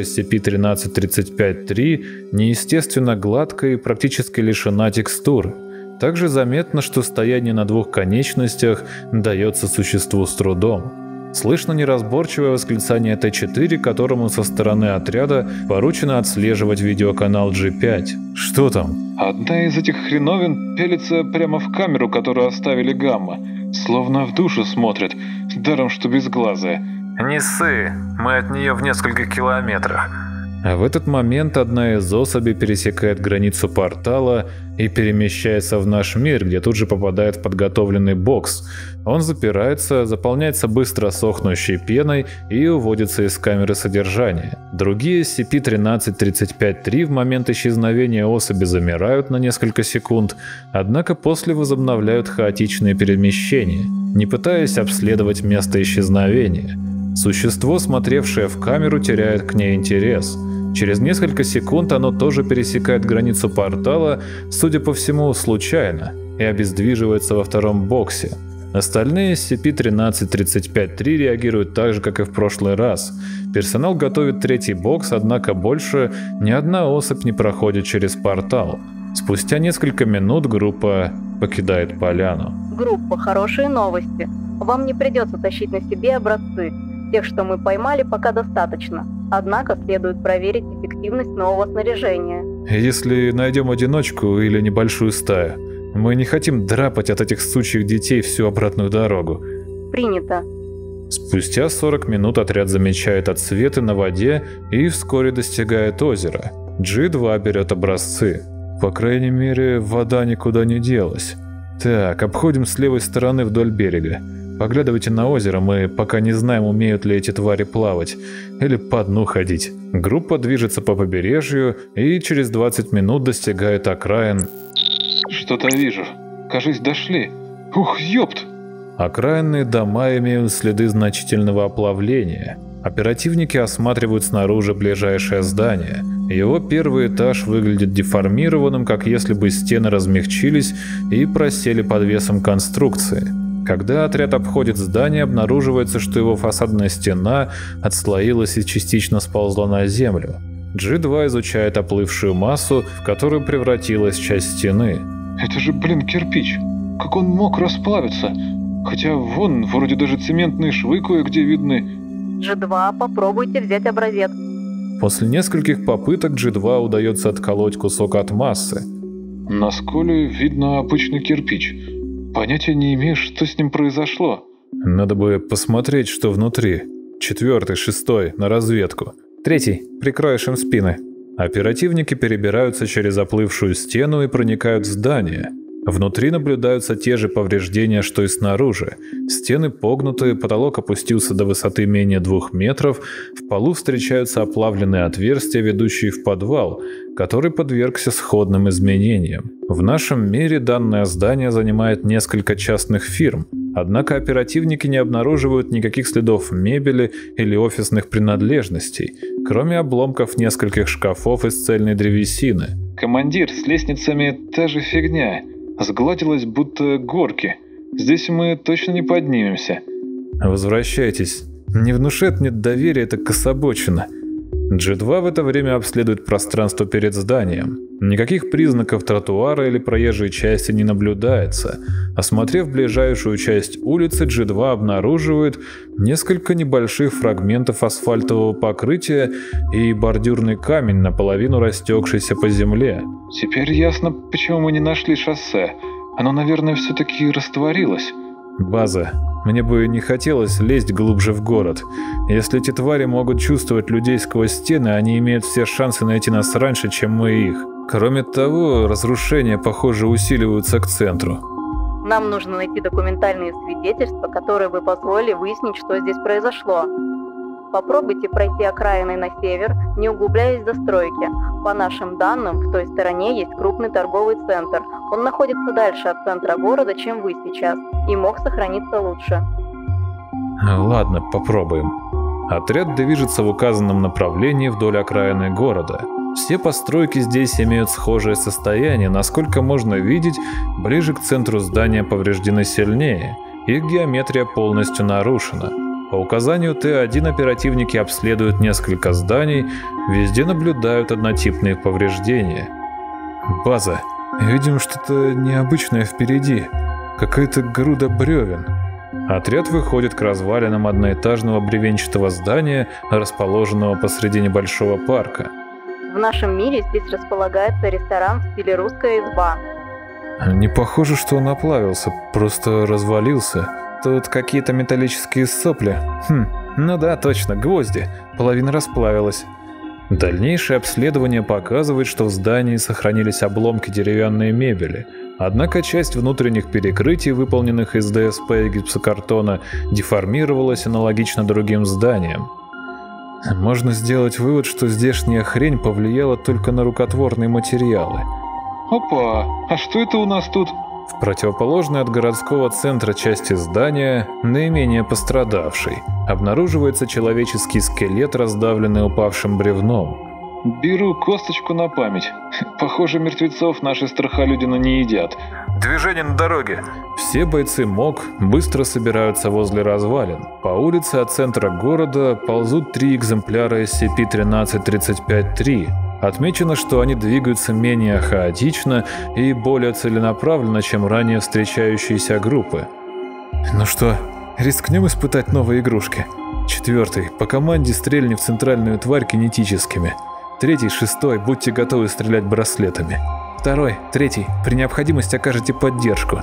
SCP-1335-3 неестественно гладкая и практически лишена текстуры. Также заметно, что стояние на двух конечностях дается существу с трудом. Слышно неразборчивое восклицание Т-4, которому со стороны отряда поручено отслеживать видеоканал G5. Что там? Одна из этих хреновин пелится прямо в камеру, которую оставили Гамма. Словно в душу смотрит, даром что безглазая. Не ссы, мы от нее в нескольких километрах. А в этот момент одна из особей пересекает границу портала и перемещается в наш мир, где тут же попадает в подготовленный бокс. Он запирается, заполняется быстро сохнущей пеной и уводится из камеры содержания. Другие SCP-1335-3 в момент исчезновения особи замирают на несколько секунд, однако после возобновляют хаотичные перемещения, не пытаясь обследовать место исчезновения. Существо, смотревшее в камеру, теряет к ней интерес. Через несколько секунд оно тоже пересекает границу портала, судя по всему, случайно, и обездвиживается во втором боксе. Остальные SCP-1335-3 реагируют так же, как и в прошлый раз. Персонал готовит третий бокс, однако больше ни одна особь не проходит через портал. Спустя несколько минут группа покидает поляну. Группа, хорошие новости. Вам не придется тащить на себе образцы. Тех, что мы поймали, пока достаточно. Однако следует проверить эффективность нового снаряжения. Если найдем одиночку или небольшую стаю, мы не хотим драпать от этих сучьих детей всю обратную дорогу. Принято. Спустя 40 минут отряд замечает отсветы на воде и вскоре достигает озера. G2 берет образцы. По крайней мере, вода никуда не делась. Так, обходим с левой стороны вдоль берега. Поглядывайте на озеро, мы пока не знаем, умеют ли эти твари плавать или по дну ходить. Группа движется по побережью и через 20 минут достигает окраин. Что-то вижу. Кажись, дошли. Ух, ёпт! Окраинные дома имеют следы значительного оплавления. Оперативники осматривают снаружи ближайшее здание. Его первый этаж выглядит деформированным, как если бы стены размягчились и просели под весом конструкции. Когда отряд обходит здание, обнаруживается, что его фасадная стена отслоилась и частично сползла на землю. G2 изучает оплывшую массу, в которую превратилась часть стены. Это же, кирпич. Как он мог расплавиться? Хотя вон, вроде даже цементные швы кое-где видны. G2, попробуйте взять образец. После нескольких попыток G2 удается отколоть кусок от массы. На сколе видно обычный кирпич. Понятия не имею, что с ним произошло. Надо бы посмотреть, что внутри. 4-й, 6-й, на разведку. 3-й, прикроешь им спины. Оперативники перебираются через оплывшую стену и проникают в здание. Внутри наблюдаются те же повреждения, что и снаружи. Стены погнуты, потолок опустился до высоты менее 2 метров, в полу встречаются оплавленные отверстия, ведущие в подвал, который подвергся сходным изменениям. В нашем мире данное здание занимает несколько частных фирм, однако оперативники не обнаруживают никаких следов мебели или офисных принадлежностей, кроме обломков нескольких шкафов из цельной древесины. Командир, с лестницами та же фигня. Сгладилось, будто горки. Здесь мы точно не поднимемся. Возвращайтесь. Не внушает мне доверия эта кособочина. G2 в это время обследует пространство перед зданием. Никаких признаков тротуара или проезжей части не наблюдается. Осмотрев ближайшую часть улицы, G2 обнаруживает несколько небольших фрагментов асфальтового покрытия и бордюрный камень, наполовину растекшийся по земле. Теперь ясно, почему мы не нашли шоссе. Оно, наверное, все-таки растворилось. База. Мне бы не хотелось лезть глубже в город. Если эти твари могут чувствовать людей сквозь стены, они имеют все шансы найти нас раньше, чем мы их. Кроме того, разрушения, похоже, усиливаются к центру. Нам нужно найти документальные свидетельства, которые бы позволили выяснить, что здесь произошло. Попробуйте пройти окраиной на север, не углубляясь в застройки. По нашим данным, в той стороне есть крупный торговый центр. Он находится дальше от центра города, чем вы сейчас, и мог сохраниться лучше. Ладно, попробуем. Отряд движется в указанном направлении вдоль окраины города. Все постройки здесь имеют схожее состояние, насколько можно видеть, ближе к центру здания повреждены сильнее, их геометрия полностью нарушена. По указанию Т1 оперативники обследуют несколько зданий, везде наблюдают однотипные повреждения. База. Видим что-то необычное впереди. Какая-то груда бревен. Отряд выходит к развалинам одноэтажного бревенчатого здания, расположенного посреди небольшого парка. В нашем мире здесь располагается ресторан в стиле «Русская изба». Не похоже, что он оплавился, просто развалился. Тут какие-то металлические сопли. Ну да, точно, гвозди. Половина расплавилась. Дальнейшее обследование показывает, что в здании сохранились обломки деревянной мебели. Однако часть внутренних перекрытий, выполненных из ДСП и гипсокартона, деформировалась аналогично другим зданиям. Можно сделать вывод, что здешняя хрень повлияла только на рукотворные материалы. Опа, а что это у нас тут? В противоположной от городского центра части здания, наименее пострадавшей, обнаруживается человеческий скелет, раздавленный упавшим бревном. Беру косточку на память. Похоже, мертвецов наши страхолюдины не едят. Движение на дороге. Все бойцы МОК быстро собираются возле развалин. По улице от центра города ползут 3 экземпляра SCP-1335-3. Отмечено, что они двигаются менее хаотично и более целенаправленно, чем ранее встречающиеся группы. Ну что, рискнем испытать новые игрушки? 4. По команде стрельни в центральную тварь кинетическими. 3. 6. Будьте готовы стрелять браслетами. 2. 3. При необходимости окажете поддержку.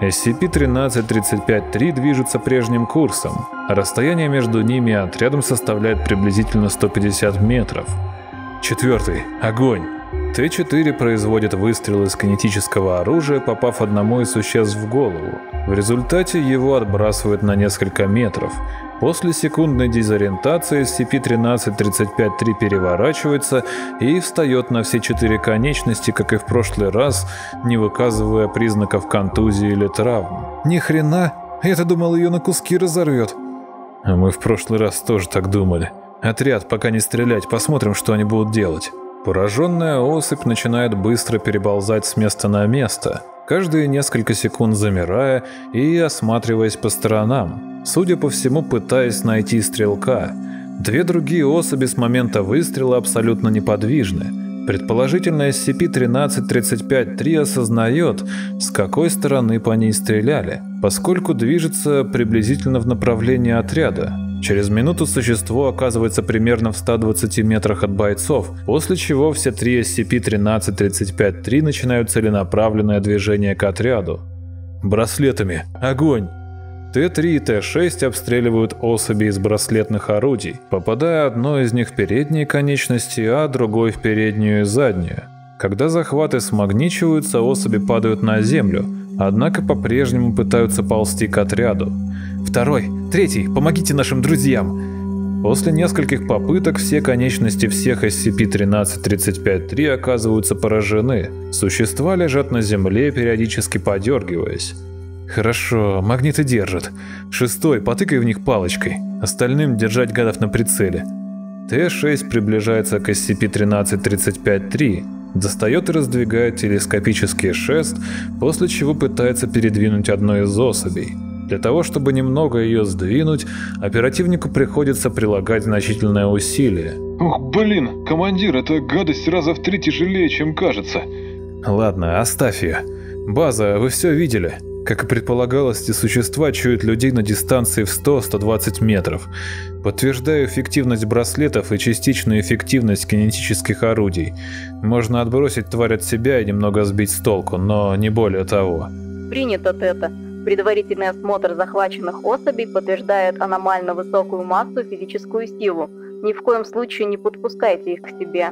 SCP-1335-3 движется прежним курсом. Расстояние между ними и отрядом составляет приблизительно 150 метров. 4. Огонь. Т-4 производит выстрел из кинетического оружия, попав одному из существ в голову. В результате его отбрасывает на несколько метров. После секундной дезориентации SCP-1335-3 переворачивается и встает на все 4 конечности, как и в прошлый раз, не выказывая признаков контузии или травм. Ни хрена, я-то думал, ее на куски разорвет. А мы в прошлый раз тоже так думали. Отряд, пока не стрелять, посмотрим, что они будут делать. Пораженная особь начинает быстро переползать с места на место, каждые несколько секунд замирая и осматриваясь по сторонам, судя по всему, пытаясь найти стрелка. 2 другие особи с момента выстрела абсолютно неподвижны. Предположительно, SCP-1335-3 осознает, с какой стороны по ней стреляли, поскольку движется приблизительно в направлении отряда. Через минуту существо оказывается примерно в 120 метрах от бойцов, после чего все 3 SCP-1335-3 начинают целенаправленное движение к отряду. Браслетами. Огонь! Т-3 и Т-6 обстреливают особи из браслетных орудий, попадая одной из них в передние конечности, а другой в переднюю и заднюю. Когда захваты смагничиваются, особи падают на землю, однако по-прежнему пытаются ползти к отряду. «Второй, третий, помогите нашим друзьям!» После нескольких попыток все конечности всех SCP-1335-3 оказываются поражены. Существа лежат на земле, периодически подергиваясь. «Хорошо, магниты держат. Шестой, потыкай в них палочкой. Остальным держать гадов на прицеле». Т-6 приближается к SCP-1335-3, достает и раздвигает телескопический шест, после чего пытается передвинуть одну из особей. Для того, чтобы немного ее сдвинуть, оперативнику приходится прилагать значительное усилие. Ух, блин, командир, эта гадость раза в 3 тяжелее, чем кажется. Ладно, оставь ее. База, вы все видели? Как и предполагалось, эти существа чуют людей на дистанции в 100-120 метров. Подтверждаю эффективность браслетов и частичную эффективность кинетических орудий. Можно отбросить тварь от себя и немного сбить с толку, но не более того. Принято, Тета. Предварительный осмотр захваченных особей подтверждает аномально высокую массу и физическую силу. Ни в коем случае не подпускайте их к себе.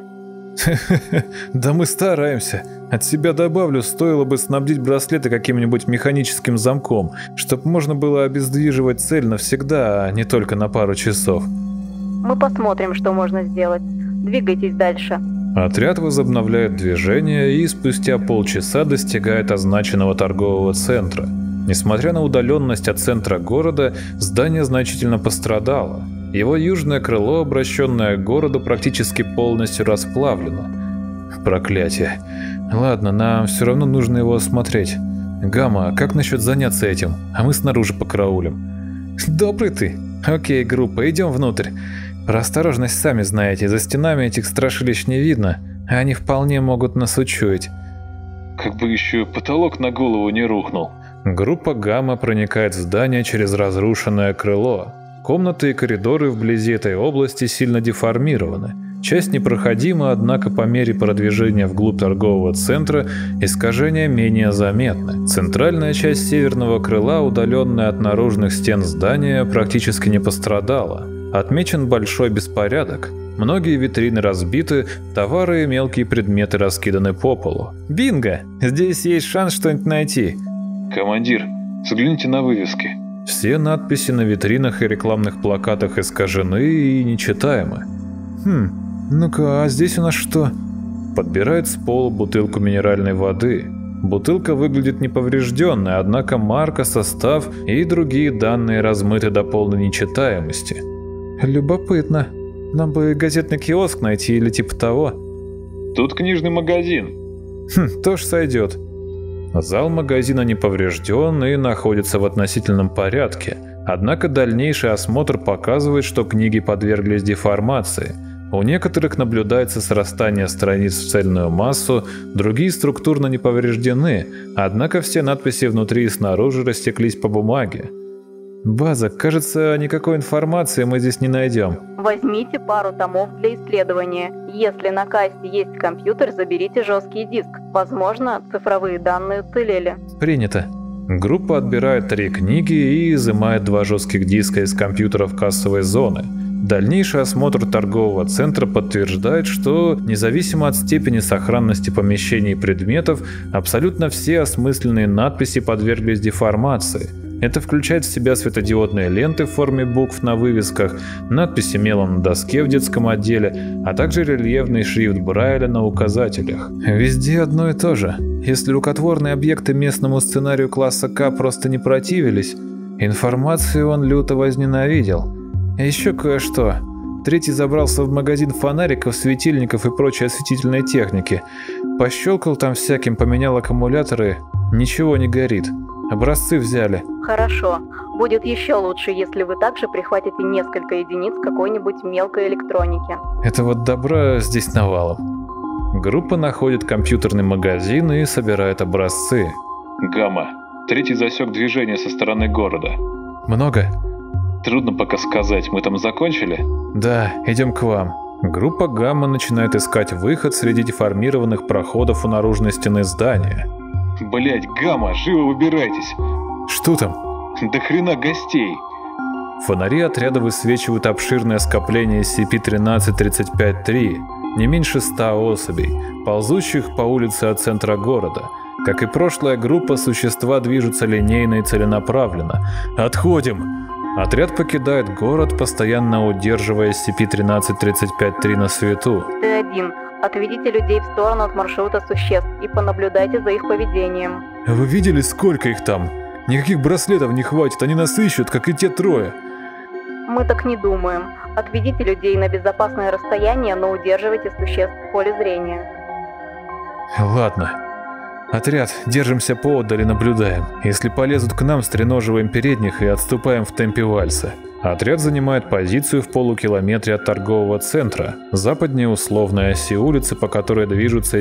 Да мы стараемся. От себя добавлю, стоило бы снабдить браслеты каким-нибудь механическим замком, чтобы можно было обездвиживать цель навсегда, а не только на пару часов. Мы посмотрим, что можно сделать. Двигайтесь дальше. Отряд возобновляет движение и спустя полчаса достигает означенного торгового центра. Несмотря на удаленность от центра города, здание значительно пострадало. Его южное крыло, обращенное к городу, практически полностью расплавлено. Проклятие. Ладно, нам все равно нужно его осмотреть. Гамма, как насчет заняться этим? А мы снаружи покараулим. Добрый ты. Окей, группа, идем внутрь. Про осторожность сами знаете, за стенами этих страшилищ не видно, а они вполне могут нас учуять. Как бы еще потолок на голову не рухнул. Группа Гамма проникает в здание через разрушенное крыло. Комнаты и коридоры вблизи этой области сильно деформированы. Часть непроходима, однако по мере продвижения вглубь торгового центра искажения менее заметны. Центральная часть северного крыла, удаленная от наружных стен здания, практически не пострадала. Отмечен большой беспорядок. Многие витрины разбиты, товары и мелкие предметы раскиданы по полу. Бинго! Здесь есть шанс что-нибудь найти. Командир, взгляните на вывески. Все надписи на витринах и рекламных плакатах искажены и нечитаемы. Ну-ка, а здесь у нас что? Подбирает с пола бутылку минеральной воды. Бутылка выглядит неповрежденной, однако марка, состав и другие данные размыты до полной нечитаемости. Любопытно. Нам бы газетный киоск найти или типа того. Тут книжный магазин. Тоже сойдет. Зал магазина не поврежден и находится в относительном порядке, однако дальнейший осмотр показывает, что книги подверглись деформации. У некоторых наблюдается срастание страниц в цельную массу, другие структурно не повреждены, однако все надписи внутри и снаружи растеклись по бумаге. База, кажется, никакой информации мы здесь не найдем. Возьмите пару томов для исследования. Если на кассе есть компьютер, заберите жесткий диск. Возможно, цифровые данные уцелели. Принято. Группа отбирает 3 книги и изымает 2 жестких диска из компьютеров кассовой зоны. Дальнейший осмотр торгового центра подтверждает, что, независимо от степени сохранности помещений и предметов, абсолютно все осмысленные надписи подверглись деформации. Это включает в себя светодиодные ленты в форме букв на вывесках, надписи мелом на доске в детском отделе, а также рельефный шрифт Брайля на указателях. Везде одно и то же. Если рукотворные объекты местному сценарию класса К просто не противились, информацию он люто возненавидел. И еще кое-что. Третий забрался в магазин фонариков, светильников и прочей осветительной техники. Пощелкал там всяким, поменял аккумуляторы. Ничего не горит. Образцы взяли. Хорошо. Будет еще лучше, если вы также прихватите несколько единиц какой-нибудь мелкой электроники. Этого добра здесь навалом. Группа находит компьютерный магазин и собирает образцы. Гамма. Третий засек движение со стороны города. Много? Трудно пока сказать. Мы там закончили? Да, идем к вам. Группа Гамма начинает искать выход среди деформированных проходов у наружной стены здания. Блять, Гамма, живо выбирайтесь. Что там? До хрена гостей. Фонари отряда высвечивают обширное скопление SCP-1335-3. Не меньше 100 особей, ползущих по улице от центра города. Как и прошлая группа, существа движутся линейно и целенаправленно. «Отходим!» Отряд покидает город, постоянно удерживая SCP-1335-3 на свету. Т-1. Отведите людей в сторону от маршрута существ и понаблюдайте за их поведением. Вы видели, сколько их там? Никаких браслетов не хватит, они нас ищут, как и те трое. Мы так не думаем. Отведите людей на безопасное расстояние, но удерживайте существ в поле зрения. Ладно. Отряд, держимся поодаль и наблюдаем. Если полезут к нам, стреноживаем передних и отступаем в темпе вальса. Отряд занимает позицию в полукилометре от торгового центра, западнее условной оси улицы, по которой движутся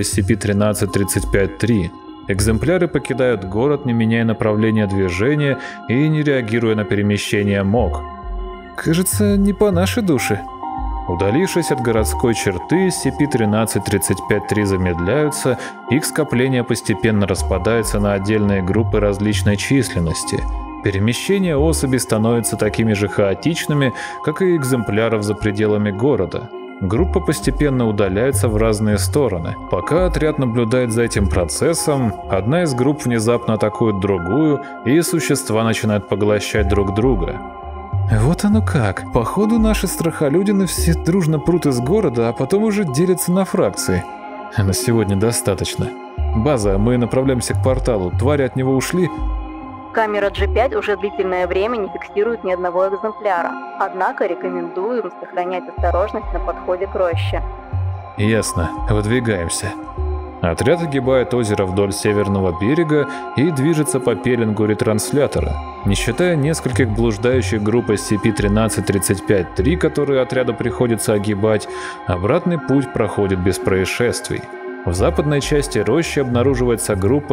SCP-1335-3. Экземпляры покидают город, не меняя направления движения и не реагируя на перемещение МОК. Кажется, не по нашей душе. Удалившись от городской черты, SCP-1335-3 замедляются, их скопление постепенно распадается на отдельные группы различной численности. Перемещения особей становятся такими же хаотичными, как и экземпляров за пределами города. Группа постепенно удаляется в разные стороны. Пока отряд наблюдает за этим процессом, одна из групп внезапно атакует другую, и существа начинают поглощать друг друга. Вот оно как. Походу, наши страхолюдины все дружно прут из города, а потом уже делятся на фракции. На сегодня достаточно. База, мы направляемся к порталу. Твари от него ушли? Камера G5 уже длительное время не фиксирует ни одного экземпляра. Однако рекомендуем сохранять осторожность на подходе к роще. Ясно. Выдвигаемся. Отряд огибает озеро вдоль северного берега и движется по пеленгу ретранслятора. Не считая нескольких блуждающих групп SCP-1335-3, которые отряду приходится огибать, обратный путь проходит без происшествий. В западной части рощи обнаруживается группа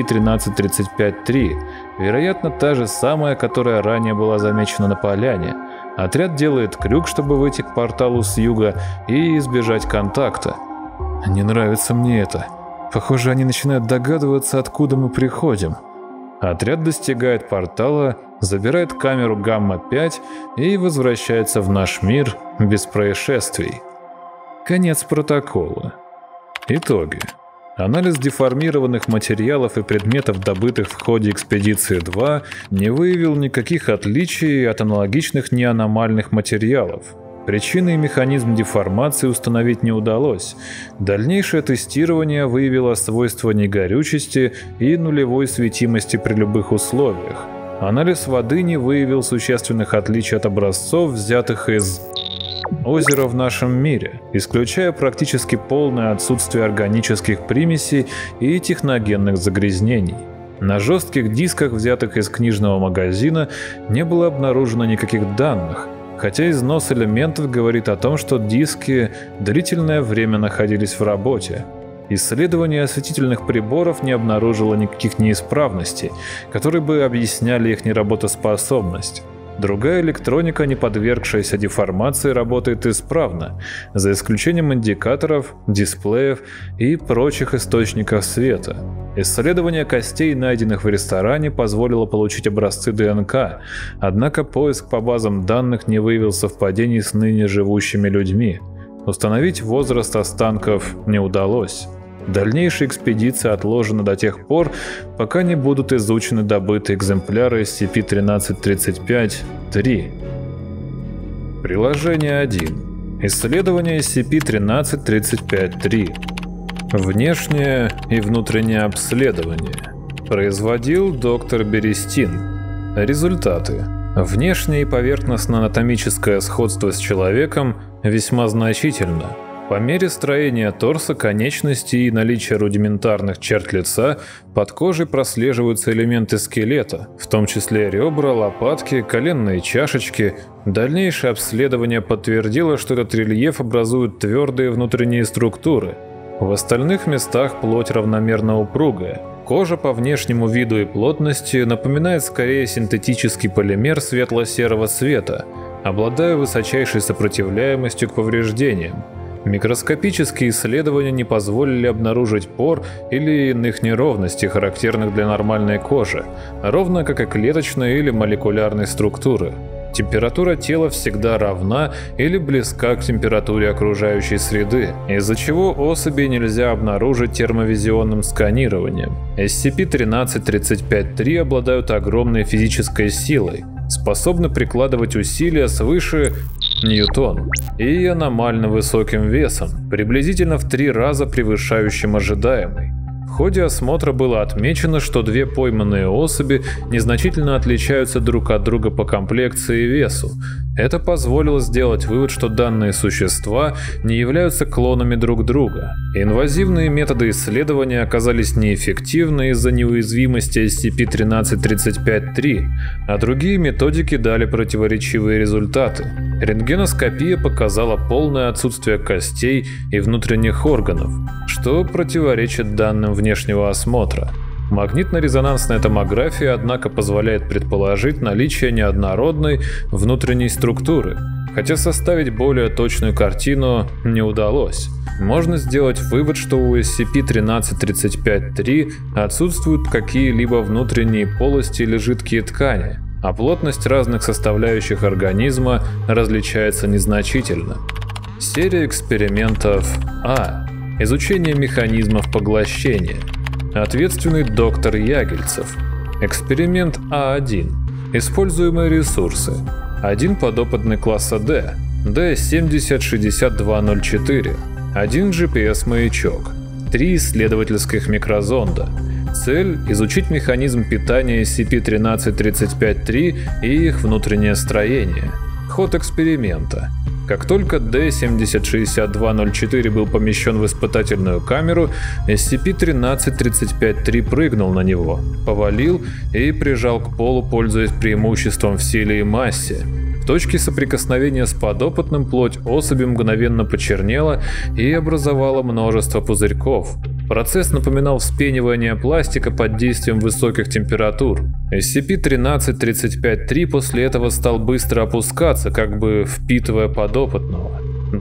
SCP-1335-3, вероятно, та же самая, которая ранее была замечена на поляне. Отряд делает крюк, чтобы выйти к порталу с юга и избежать контакта. Не нравится мне это. Похоже, они начинают догадываться, откуда мы приходим. Отряд достигает портала, забирает камеру Гамма-5 и возвращается в наш мир без происшествий. Конец протокола. Итоги. Анализ деформированных материалов и предметов, добытых в ходе экспедиции 2, не выявил никаких отличий от аналогичных неаномальных материалов. Причины и механизм деформации установить не удалось. Дальнейшее тестирование выявило свойства негорючести и нулевой светимости при любых условиях. Анализ воды не выявил существенных отличий от образцов, взятых из озера в нашем мире, исключая практически полное отсутствие органических примесей и техногенных загрязнений. На жестких дисках, взятых из книжного магазина, не было обнаружено никаких данных, хотя износ элементов говорит о том, что диски длительное время находились в работе. Исследование осветительных приборов не обнаружило никаких неисправностей, которые бы объясняли их неработоспособность. Другая электроника, не подвергшаяся деформации, работает исправно, за исключением индикаторов, дисплеев и прочих источников света. Исследование костей, найденных в ресторане, позволило получить образцы ДНК, однако поиск по базам данных не выявил совпадений с ныне живущими людьми. Установить возраст останков не удалось. Дальнейшая экспедиция отложена до тех пор, пока не будут изучены добытые экземпляры SCP-1335-3. Приложение 1. Исследование SCP-1335-3. Внешнее и внутреннее обследование. Производил доктор Берестин. Результаты. Внешнее и поверхностно-анатомическое сходство с человеком весьма значительно. По мере строения торса, конечностей и наличия рудиментарных черт лица под кожей прослеживаются элементы скелета, в том числе ребра, лопатки, коленные чашечки. Дальнейшее обследование подтвердило, что этот рельеф образует твердые внутренние структуры. В остальных местах плоть равномерно упругая. Кожа по внешнему виду и плотности напоминает скорее синтетический полимер светло-серого цвета, обладая высочайшей сопротивляемостью к повреждениям. Микроскопические исследования не позволили обнаружить пор или иных неровностей, характерных для нормальной кожи, ровно как и клеточной или молекулярной структуры. Температура тела всегда равна или близка к температуре окружающей среды, из-за чего особей нельзя обнаружить термовизионным сканированием. SCP-1335-3 обладают огромной физической силой, способны прикладывать усилия свыше ньютон и аномально высоким весом, приблизительно в 3 раза превышающим ожидаемый. В ходе осмотра было отмечено, что 2 пойманные особи незначительно отличаются друг от друга по комплекции и весу. Это позволило сделать вывод, что данные существа не являются клонами друг друга. Инвазивные методы исследования оказались неэффективны из-за неуязвимости SCP-1335-3, а другие методики дали противоречивые результаты. Рентгеноскопия показала полное отсутствие костей и внутренних органов, что противоречит данным внешнего осмотра. Магнитно-резонансная томография, однако, позволяет предположить наличие неоднородной внутренней структуры, хотя составить более точную картину не удалось. Можно сделать вывод, что у SCP-1335-3 отсутствуют какие-либо внутренние полости или жидкие ткани, а плотность разных составляющих организма различается незначительно. Серия экспериментов А. Изучение механизмов поглощения. Ответственный доктор Ягельцев. Эксперимент А1. Используемые ресурсы. 1 подопытный класса D, D706204, 1 GPS-маячок, 3 исследовательских микрозонда. Цель – изучить механизм питания SCP-1335-3 и их внутреннее строение. Ход эксперимента. Как только D706204 был помещен в испытательную камеру, SCP-1335-3 прыгнул на него, повалил и прижал к полу, пользуясь преимуществом в силе и массе. В точке соприкосновения с подопытным плоть особи мгновенно почернела и образовала множество пузырьков. Процесс напоминал вспенивание пластика под действием высоких температур. SCP-1335-3 после этого стал быстро опускаться, как бы впитывая подопытного.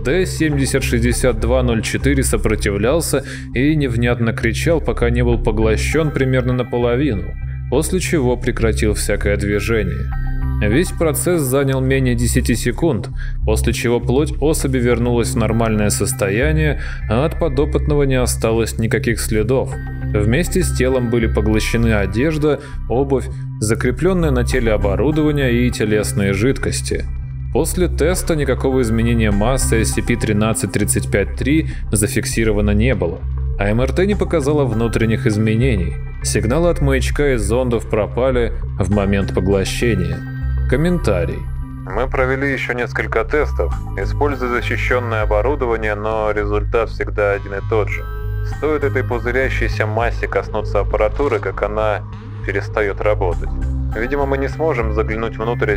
D706204 сопротивлялся и невнятно кричал, пока не был поглощен примерно наполовину, после чего прекратил всякое движение. Весь процесс занял менее 10 секунд, после чего плоть особи вернулась в нормальное состояние, а от подопытного не осталось никаких следов. Вместе с телом были поглощены одежда, обувь, закрепленное на теле оборудование и телесные жидкости. После теста никакого изменения массы SCP-1335-3 зафиксировано не было, а МРТ не показало внутренних изменений. Сигналы от маячка и зондов пропали в момент поглощения. Комментарий. Мы провели еще несколько тестов, используя защищенное оборудование, но результат всегда один и тот же. Стоит этой пузырящейся массе коснуться аппаратуры, как она перестает работать. Видимо, мы не сможем заглянуть внутрь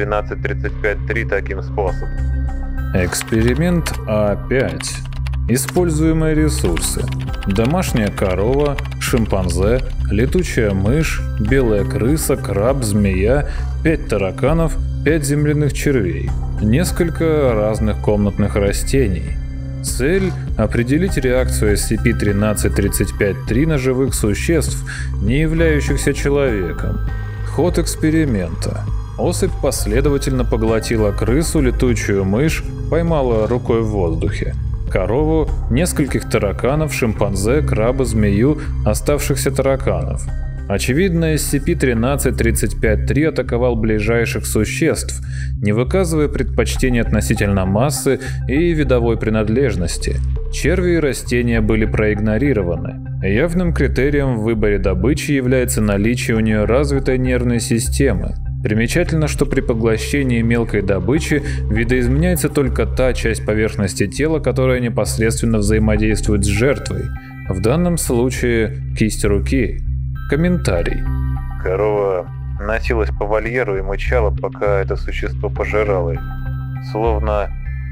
SCP-1335-3 таким способом. Эксперимент А5. Используемые ресурсы. Домашняя корова, шимпанзе, летучая мышь, белая крыса, краб, змея, 5 тараканов, 5 земляных червей, несколько разных комнатных растений. Цель – определить реакцию SCP-1335-3 на живых существ, не являющихся человеком. Ход эксперимента. Особь последовательно поглотила крысу, летучую мышь, поймала рукой в воздухе, корову, нескольких тараканов, шимпанзе, краба, змею, оставшихся тараканов. Очевидно, SCP-1335-3 атаковал ближайших существ, не выказывая предпочтений относительно массы и видовой принадлежности. Черви и растения были проигнорированы. Явным критерием в выборе добычи является наличие у нее развитой нервной системы. Примечательно, что при поглощении мелкой добычи видоизменяется только та часть поверхности тела, которая непосредственно взаимодействует с жертвой, в данном случае кисть руки. Комментарий. Корова носилась по вольеру и мычала, пока это существо пожирало ее. Словно...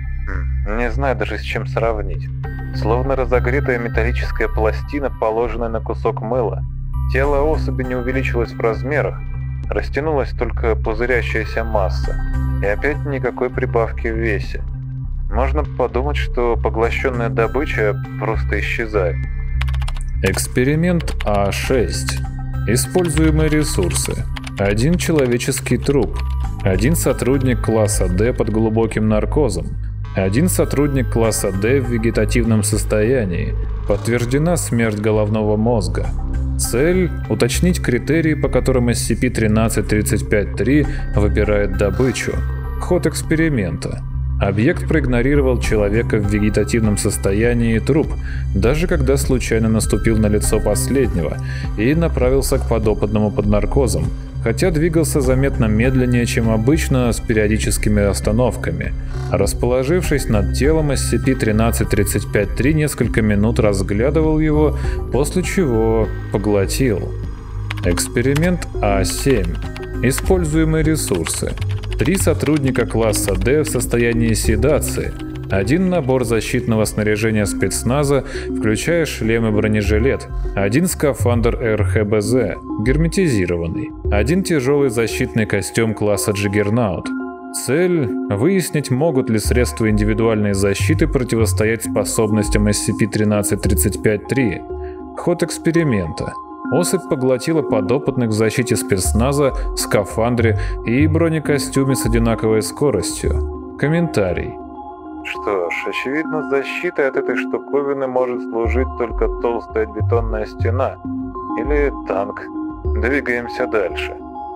не знаю даже с чем сравнить. Словно разогретая металлическая пластина, положенная на кусок мыла. Тело особи не увеличилось в размерах, растянулась только пузырящаяся масса. И опять никакой прибавки в весе. Можно подумать, что поглощенная добыча просто исчезает. Эксперимент А6. Используемые ресурсы. 1 человеческий труп, 1 сотрудник класса D под глубоким наркозом. 1 сотрудник класса D в вегетативном состоянии. Подтверждена смерть головного мозга. Цель – уточнить критерии, по которым SCP-1335-3 выбирает добычу. Ход эксперимента. Объект проигнорировал человека в вегетативном состоянии и труп, даже когда случайно наступил на лицо последнего, и направился к подопытному под наркозом, хотя двигался заметно медленнее, чем обычно, с периодическими остановками. Расположившись над телом, SCP-1335-3 несколько минут разглядывал его, после чего поглотил. Эксперимент А7. Используемые ресурсы. 3 сотрудника класса D в состоянии седации. 1 набор защитного снаряжения спецназа, включая шлем и бронежилет. 1 скафандр РХБЗ, герметизированный. 1 тяжелый защитный костюм класса Джиггернаут. Цель – выяснить, могут ли средства индивидуальной защиты противостоять способностям SCP-1335-3. Ход эксперимента. Особь поглотила подопытных в защите спецназа, скафандре и бронекостюме с одинаковой скоростью. Комментарий. Что ж, очевидно, защитой от этой штуковины может служить только толстая бетонная стена. Или танк. Двигаемся дальше.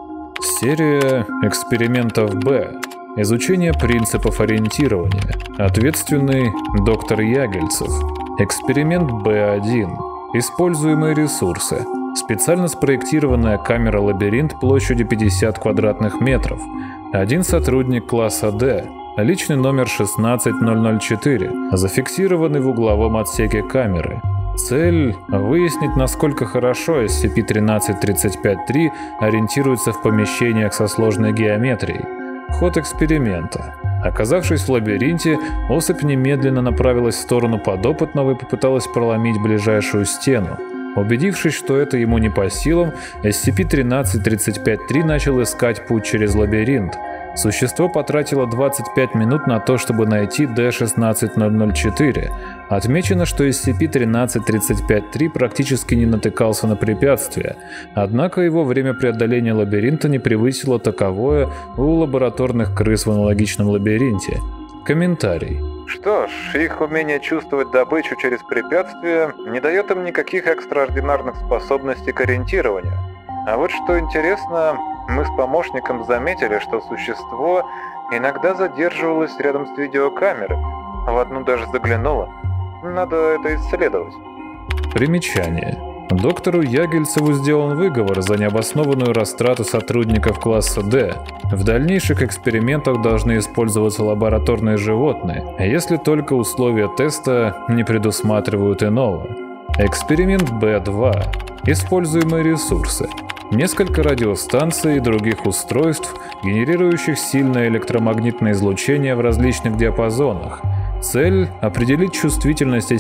Серия экспериментов Б. Изучение принципов ориентирования. Ответственный доктор Ягельцев. Эксперимент Б1. Используемые ресурсы. Специально спроектированная камера-лабиринт площадью 50 квадратных метров. 1 сотрудник класса D. Личный номер 16004, зафиксированный в угловом отсеке камеры. Цель – выяснить, насколько хорошо SCP-1335-3 ориентируется в помещениях со сложной геометрией. Ход эксперимента. Оказавшись в лабиринте, особь немедленно направилась в сторону подопытного и попыталась проломить ближайшую стену. Убедившись, что это ему не по силам, SCP-1335-3 начал искать путь через лабиринт. Существо потратило 25 минут на то, чтобы найти D16004. Отмечено, что SCP-1335-3 практически не натыкался на препятствия, однако его время преодоления лабиринта не превысило таковое у лабораторных крыс в аналогичном лабиринте. Комментарий. Что ж, их умение чувствовать добычу через препятствия не дает им никаких экстраординарных способностей к ориентированию. А вот что интересно, мы с помощником заметили, что существо иногда задерживалось рядом с видеокамерой, в одну даже заглянуло. Надо это исследовать. Примечание. Доктору Ягельцеву сделан выговор за необоснованную растрату сотрудников класса D. В дальнейших экспериментах должны использоваться лабораторные животные, если только условия теста не предусматривают иного. Эксперимент Б2. Используемые ресурсы. Несколько радиостанций и других устройств, генерирующих сильное электромагнитное излучение в различных диапазонах. Цель – определить чувствительность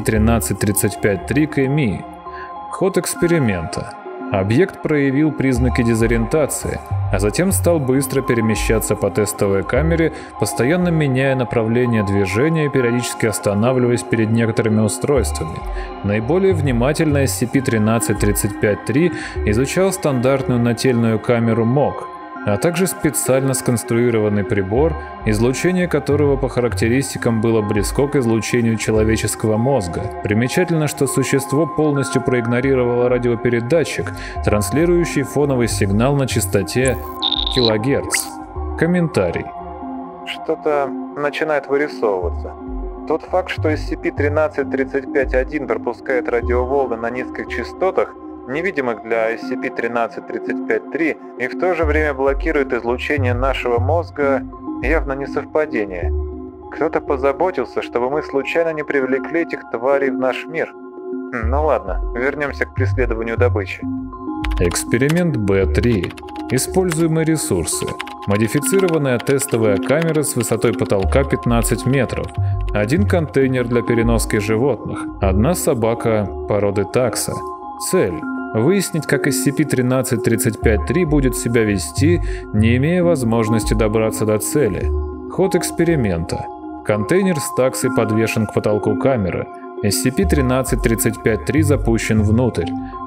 SCP-1335-3 к ЭМИ. Ход эксперимента. Объект проявил признаки дезориентации, а затем стал быстро перемещаться по тестовой камере, постоянно меняя направление движения и периодически останавливаясь перед некоторыми устройствами. Наиболее внимательно SCP-1335-3 изучал стандартную нательную камеру МОК, а также специально сконструированный прибор, излучение которого по характеристикам было близко к излучению человеческого мозга. Примечательно, что существо полностью проигнорировало радиопередатчик, транслирующий фоновый сигнал на частоте килогерц. Комментарий. Что-то начинает вырисовываться. Тот факт, что SCP-1335-1 пропускает радиоволны на низких частотах, невидимых для SCP-1335-3, и в то же время блокирует излучение нашего мозга, явно не совпадение. Кто-то позаботился, чтобы мы случайно не привлекли этих тварей в наш мир. Ну ладно, вернемся к преследованию добычи. Эксперимент Б3. Используемые ресурсы. Модифицированная тестовая камера с высотой потолка 15 метров. 1 контейнер для переноски животных. 1 собака породы такса. Цель – выяснить, как SCP-1335-3 будет себя вести, не имея возможности добраться до цели. Ход эксперимента. Контейнер с таксой подвешен к потолку камеры. SCP-1335-3 запущен внутрь.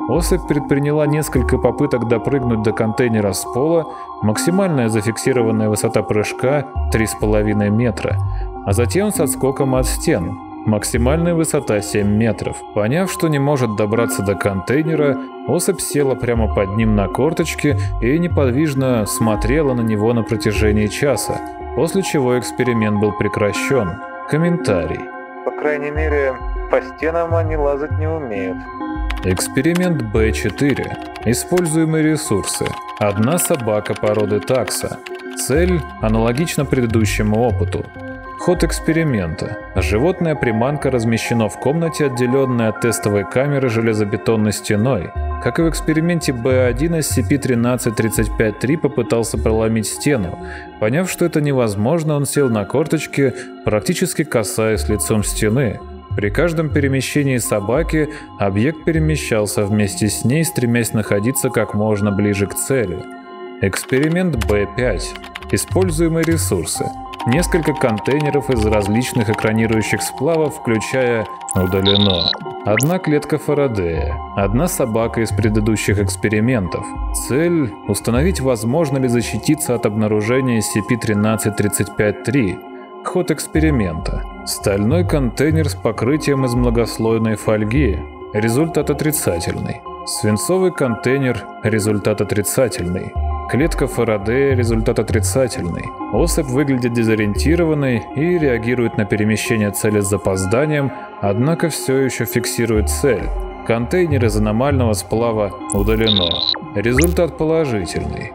Особь предприняла несколько попыток допрыгнуть до контейнера с пола, максимальная зафиксированная высота прыжка 3,5 метра, а затем с отскоком от стен, максимальная высота 7 метров. Поняв, что не может добраться до контейнера, особь села прямо под ним на корточки и неподвижно смотрела на него на протяжении часа, после чего эксперимент был прекращен. Комментарий. По крайней мере, по стенам они лазать не умеют. Эксперимент Б4. Используемые ресурсы. Одна собака породы такса. Цель аналогична предыдущему опыту. Ход эксперимента. Животное приманка размещено в комнате, отделенной от тестовой камеры железобетонной стеной. Как и в эксперименте Б1, SCP-1335-3 попытался проломить стену. Поняв, что это невозможно, он сел на корточки, практически касаясь лицом стены. При каждом перемещении собаки объект перемещался вместе с ней, стремясь находиться как можно ближе к цели. Эксперимент Б5. Используемые ресурсы. Несколько контейнеров из различных экранирующих сплавов, включая удалено. Одна клетка Фарадея. Одна собака из предыдущих экспериментов. Цель – установить, возможно ли защититься от обнаружения SCP-1335-3. Ход эксперимента. Стальной контейнер с покрытием из многослойной фольги. Результат отрицательный. Свинцовый контейнер. Результат отрицательный. Клетка Фарадея. Результат отрицательный. Особь выглядит дезориентированной и реагирует на перемещение цели с запозданием, однако все еще фиксирует цель. Контейнер из аномального сплава удалено. Результат положительный.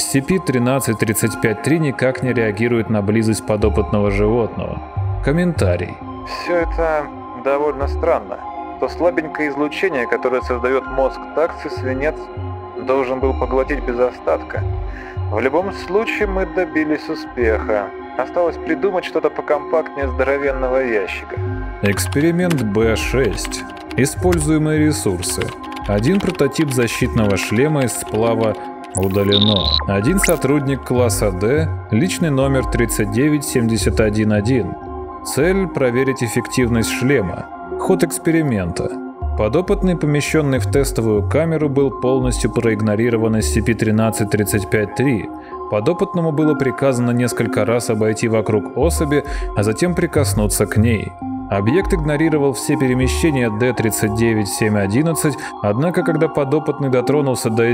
SCP-1335-3 никак не реагирует на близость подопытного животного. Комментарий. Все это довольно странно. То слабенькое излучение, которое создает мозг таксы, свинец должен был поглотить без остатка. В любом случае мы добились успеха. Осталось придумать что-то покомпактнее здоровенного ящика. Эксперимент Б6. Используемые ресурсы. Один прототип защитного шлема из сплава удалено. Один сотрудник класса D, личный номер 39711. Цель – проверить эффективность шлема. Ход эксперимента. Подопытный, помещенный в тестовую камеру, был полностью проигнорирован SCP-1335-3. Подопытному было приказано несколько раз обойти вокруг особи, а затем прикоснуться к ней. Объект игнорировал все перемещения D-39711, однако когда подопытный дотронулся до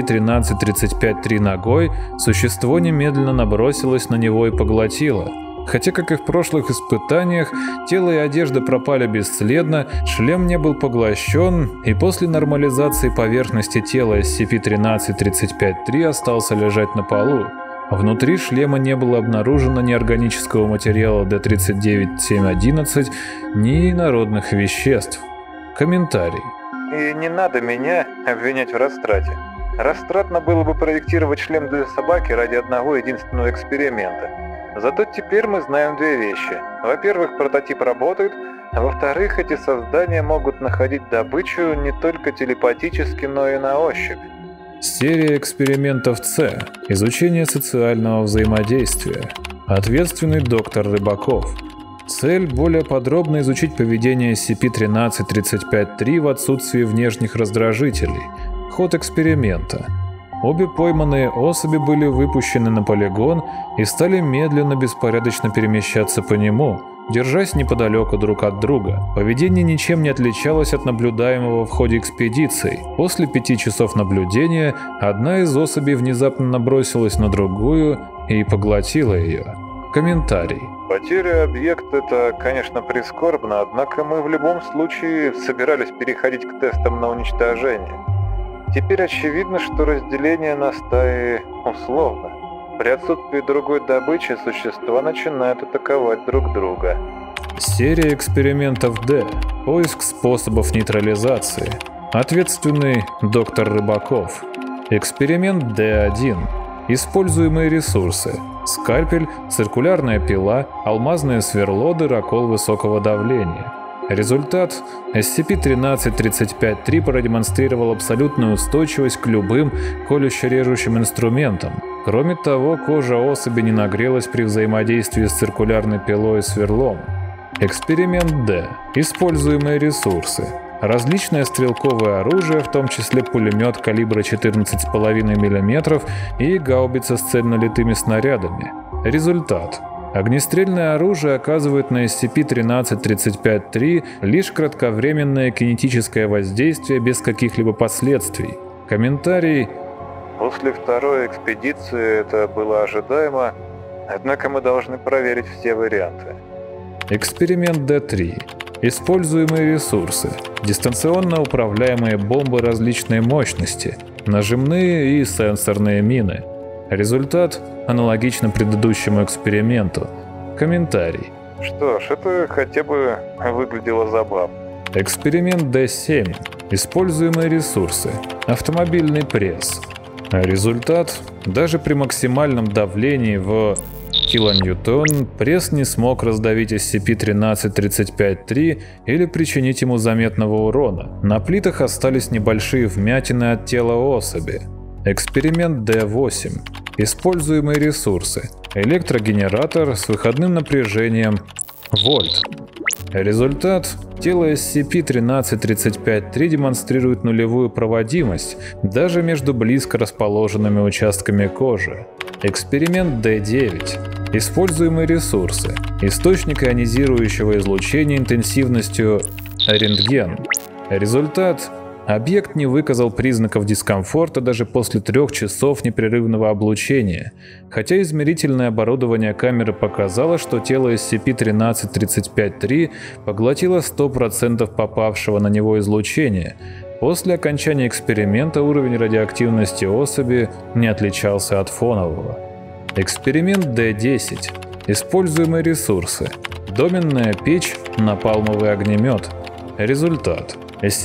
SCP-1335-3 ногой, существо немедленно набросилось на него и поглотило. Хотя, как и в прошлых испытаниях, тело и одежда пропали бесследно, шлем не был поглощен, и после нормализации поверхности тела SCP-1335-3 остался лежать на полу. Внутри шлема не было обнаружено ни органического материала D-39711, ни инородных веществ. Комментарий. И не надо меня обвинять в растрате. Растратно было бы проектировать шлем для собаки ради одного единственного эксперимента. Зато теперь мы знаем две вещи. Во-первых, прототип работает, а во-вторых, эти создания могут находить добычу не только телепатически, но и на ощупь. Серия экспериментов С. Изучение социального взаимодействия. Ответственный доктор Рыбаков. Цель – более подробно изучить поведение SCP-1335-3 в отсутствии внешних раздражителей. Ход эксперимента. Обе пойманные особи были выпущены на полигон и стали медленно, беспорядочно перемещаться по нему, держась неподалеку друг от друга. Поведение ничем не отличалось от наблюдаемого в ходе экспедиции. После 5 часов наблюдения одна из особей внезапно набросилась на другую и поглотила ее. Комментарий. Потеря объекта — это, конечно, прискорбно, однако мы в любом случае собирались переходить к тестам на уничтожение. Теперь очевидно, что разделение на стаи условно. При отсутствии другой добычи существа начинают атаковать друг друга. Серия экспериментов Д. Поиск способов нейтрализации. Ответственный доктор Рыбаков. Эксперимент Д1. Используемые ресурсы. Скальпель, циркулярная пила, алмазное сверло, дырокол высокого давления. Результат – SCP-1335-3 продемонстрировал абсолютную устойчивость к любым колюще-режущим инструментам. Кроме того, кожа особи не нагрелась при взаимодействии с циркулярной пилой и сверлом. Эксперимент Д. Используемые ресурсы. различное стрелковое оружие, в том числе пулемет калибра 14,5 мм и гаубица с цельнолитыми снарядами. Результат. Огнестрельное оружие оказывает на SCP-1335-3 лишь кратковременное кинетическое воздействие без каких-либо последствий. Комментарий. После второй экспедиции это было ожидаемо, однако мы должны проверить все варианты. Эксперимент D3. Используемые ресурсы. Дистанционно управляемые бомбы различной мощности, нажимные и сенсорные мины. Результат аналогично предыдущему эксперименту. Комментарий. Что ж, это хотя бы выглядело забавно. Эксперимент D7. Используемые ресурсы. Автомобильный пресс. Результат. Даже при максимальном давлении в килоньютон пресс не смог раздавить SCP-1335-3 или причинить ему заметного урона. На плитах остались небольшие вмятины от тела особи. Эксперимент D8. Используемые ресурсы. Электрогенератор с выходным напряжением вольт. Результат. Тело SCP-1335-3 демонстрирует нулевую проводимость даже между близко расположенными участками кожи. Эксперимент D9. Используемые ресурсы. Источник ионизирующего излучения интенсивностью рентген. Результат. Объект не выказал признаков дискомфорта даже после 3 часов непрерывного облучения, хотя измерительное оборудование камеры показало, что тело SCP-1335-3 поглотило 100% попавшего на него излучения. После окончания эксперимента уровень радиоактивности особи не отличался от фонового. Эксперимент D10. Используемые ресурсы. Доменная печь, напалмовый огнемет. Результат.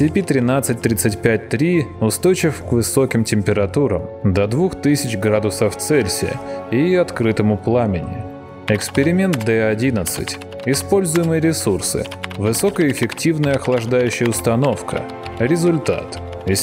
SCP-1335-3 устойчив к высоким температурам до 2000 градусов Цельсия и открытому пламени. Эксперимент D11. Используемые ресурсы. Высокоэффективная охлаждающая установка. Результат.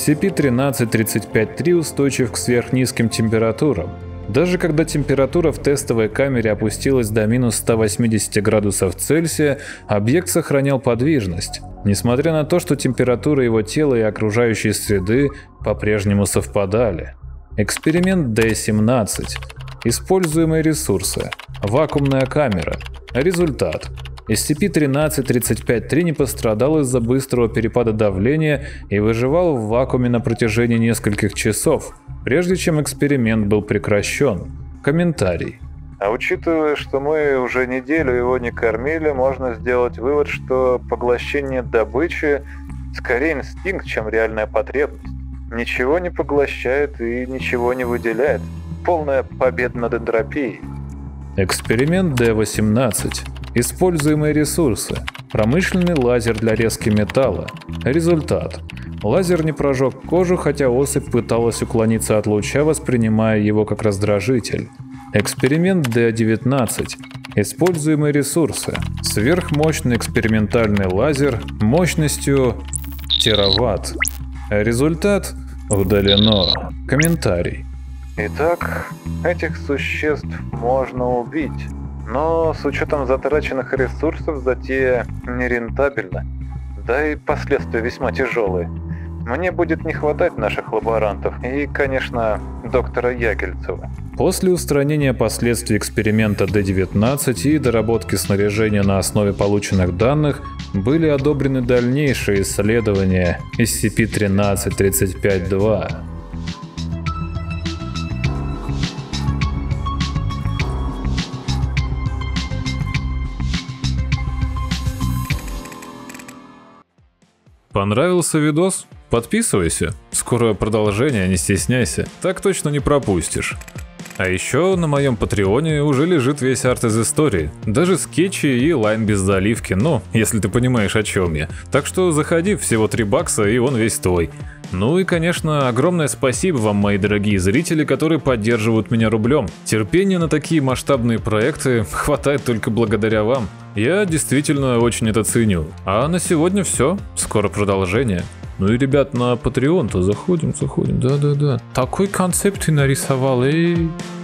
SCP-1335-3 устойчив к сверхнизким температурам. Даже когда температура в тестовой камере опустилась до минус 180 градусов Цельсия, объект сохранял подвижность, несмотря на то, что температура его тела и окружающей среды по-прежнему совпадали. Эксперимент D17. Используемые ресурсы. Вакуумная камера. Результат. SCP-1335-3 не пострадал из-за быстрого перепада давления и выживал в вакууме на протяжении нескольких часов, прежде чем эксперимент был прекращен. Комментарий. А учитывая, что мы уже неделю его не кормили, можно сделать вывод, что поглощение добычи скорее инстинкт, чем реальная потребность. Ничего не поглощает и ничего не выделяет. Полная победа над энтропией. Эксперимент D18. Используемые ресурсы. Промышленный лазер для резки металла. Результат. Лазер не прожег кожу, хотя особь пыталась уклониться от луча, воспринимая его как раздражитель. Эксперимент D19. Используемые ресурсы. Сверхмощный экспериментальный лазер мощностью тераватт. Результат удалено. Комментарий. Итак, этих существ можно убить, но с учетом затраченных ресурсов затея нерентабельна, да и последствия весьма тяжелые. Мне будет не хватать наших лаборантов и, конечно, доктора Ягельцева. После устранения последствий эксперимента D19 и доработки снаряжения на основе полученных данных были одобрены дальнейшие исследования SCP-1335-2. Понравился видос? Подписывайся. Скоро продолжение, не стесняйся. Так точно не пропустишь. А еще на моем патреоне уже лежит весь арт из истории. Даже скетчи и лайн без заливки, ну, если ты понимаешь, о чем я. Так что заходи, всего $3 и он весь твой. Ну и, конечно, огромное спасибо вам, мои дорогие зрители, которые поддерживают меня рублем. Терпения на такие масштабные проекты хватает только благодаря вам. Я действительно очень это ценю. А на сегодня все. Скоро продолжение. Ну и, ребят, на Patreon-то заходим. Да-да-да. Такой концепт ты нарисовал, эй.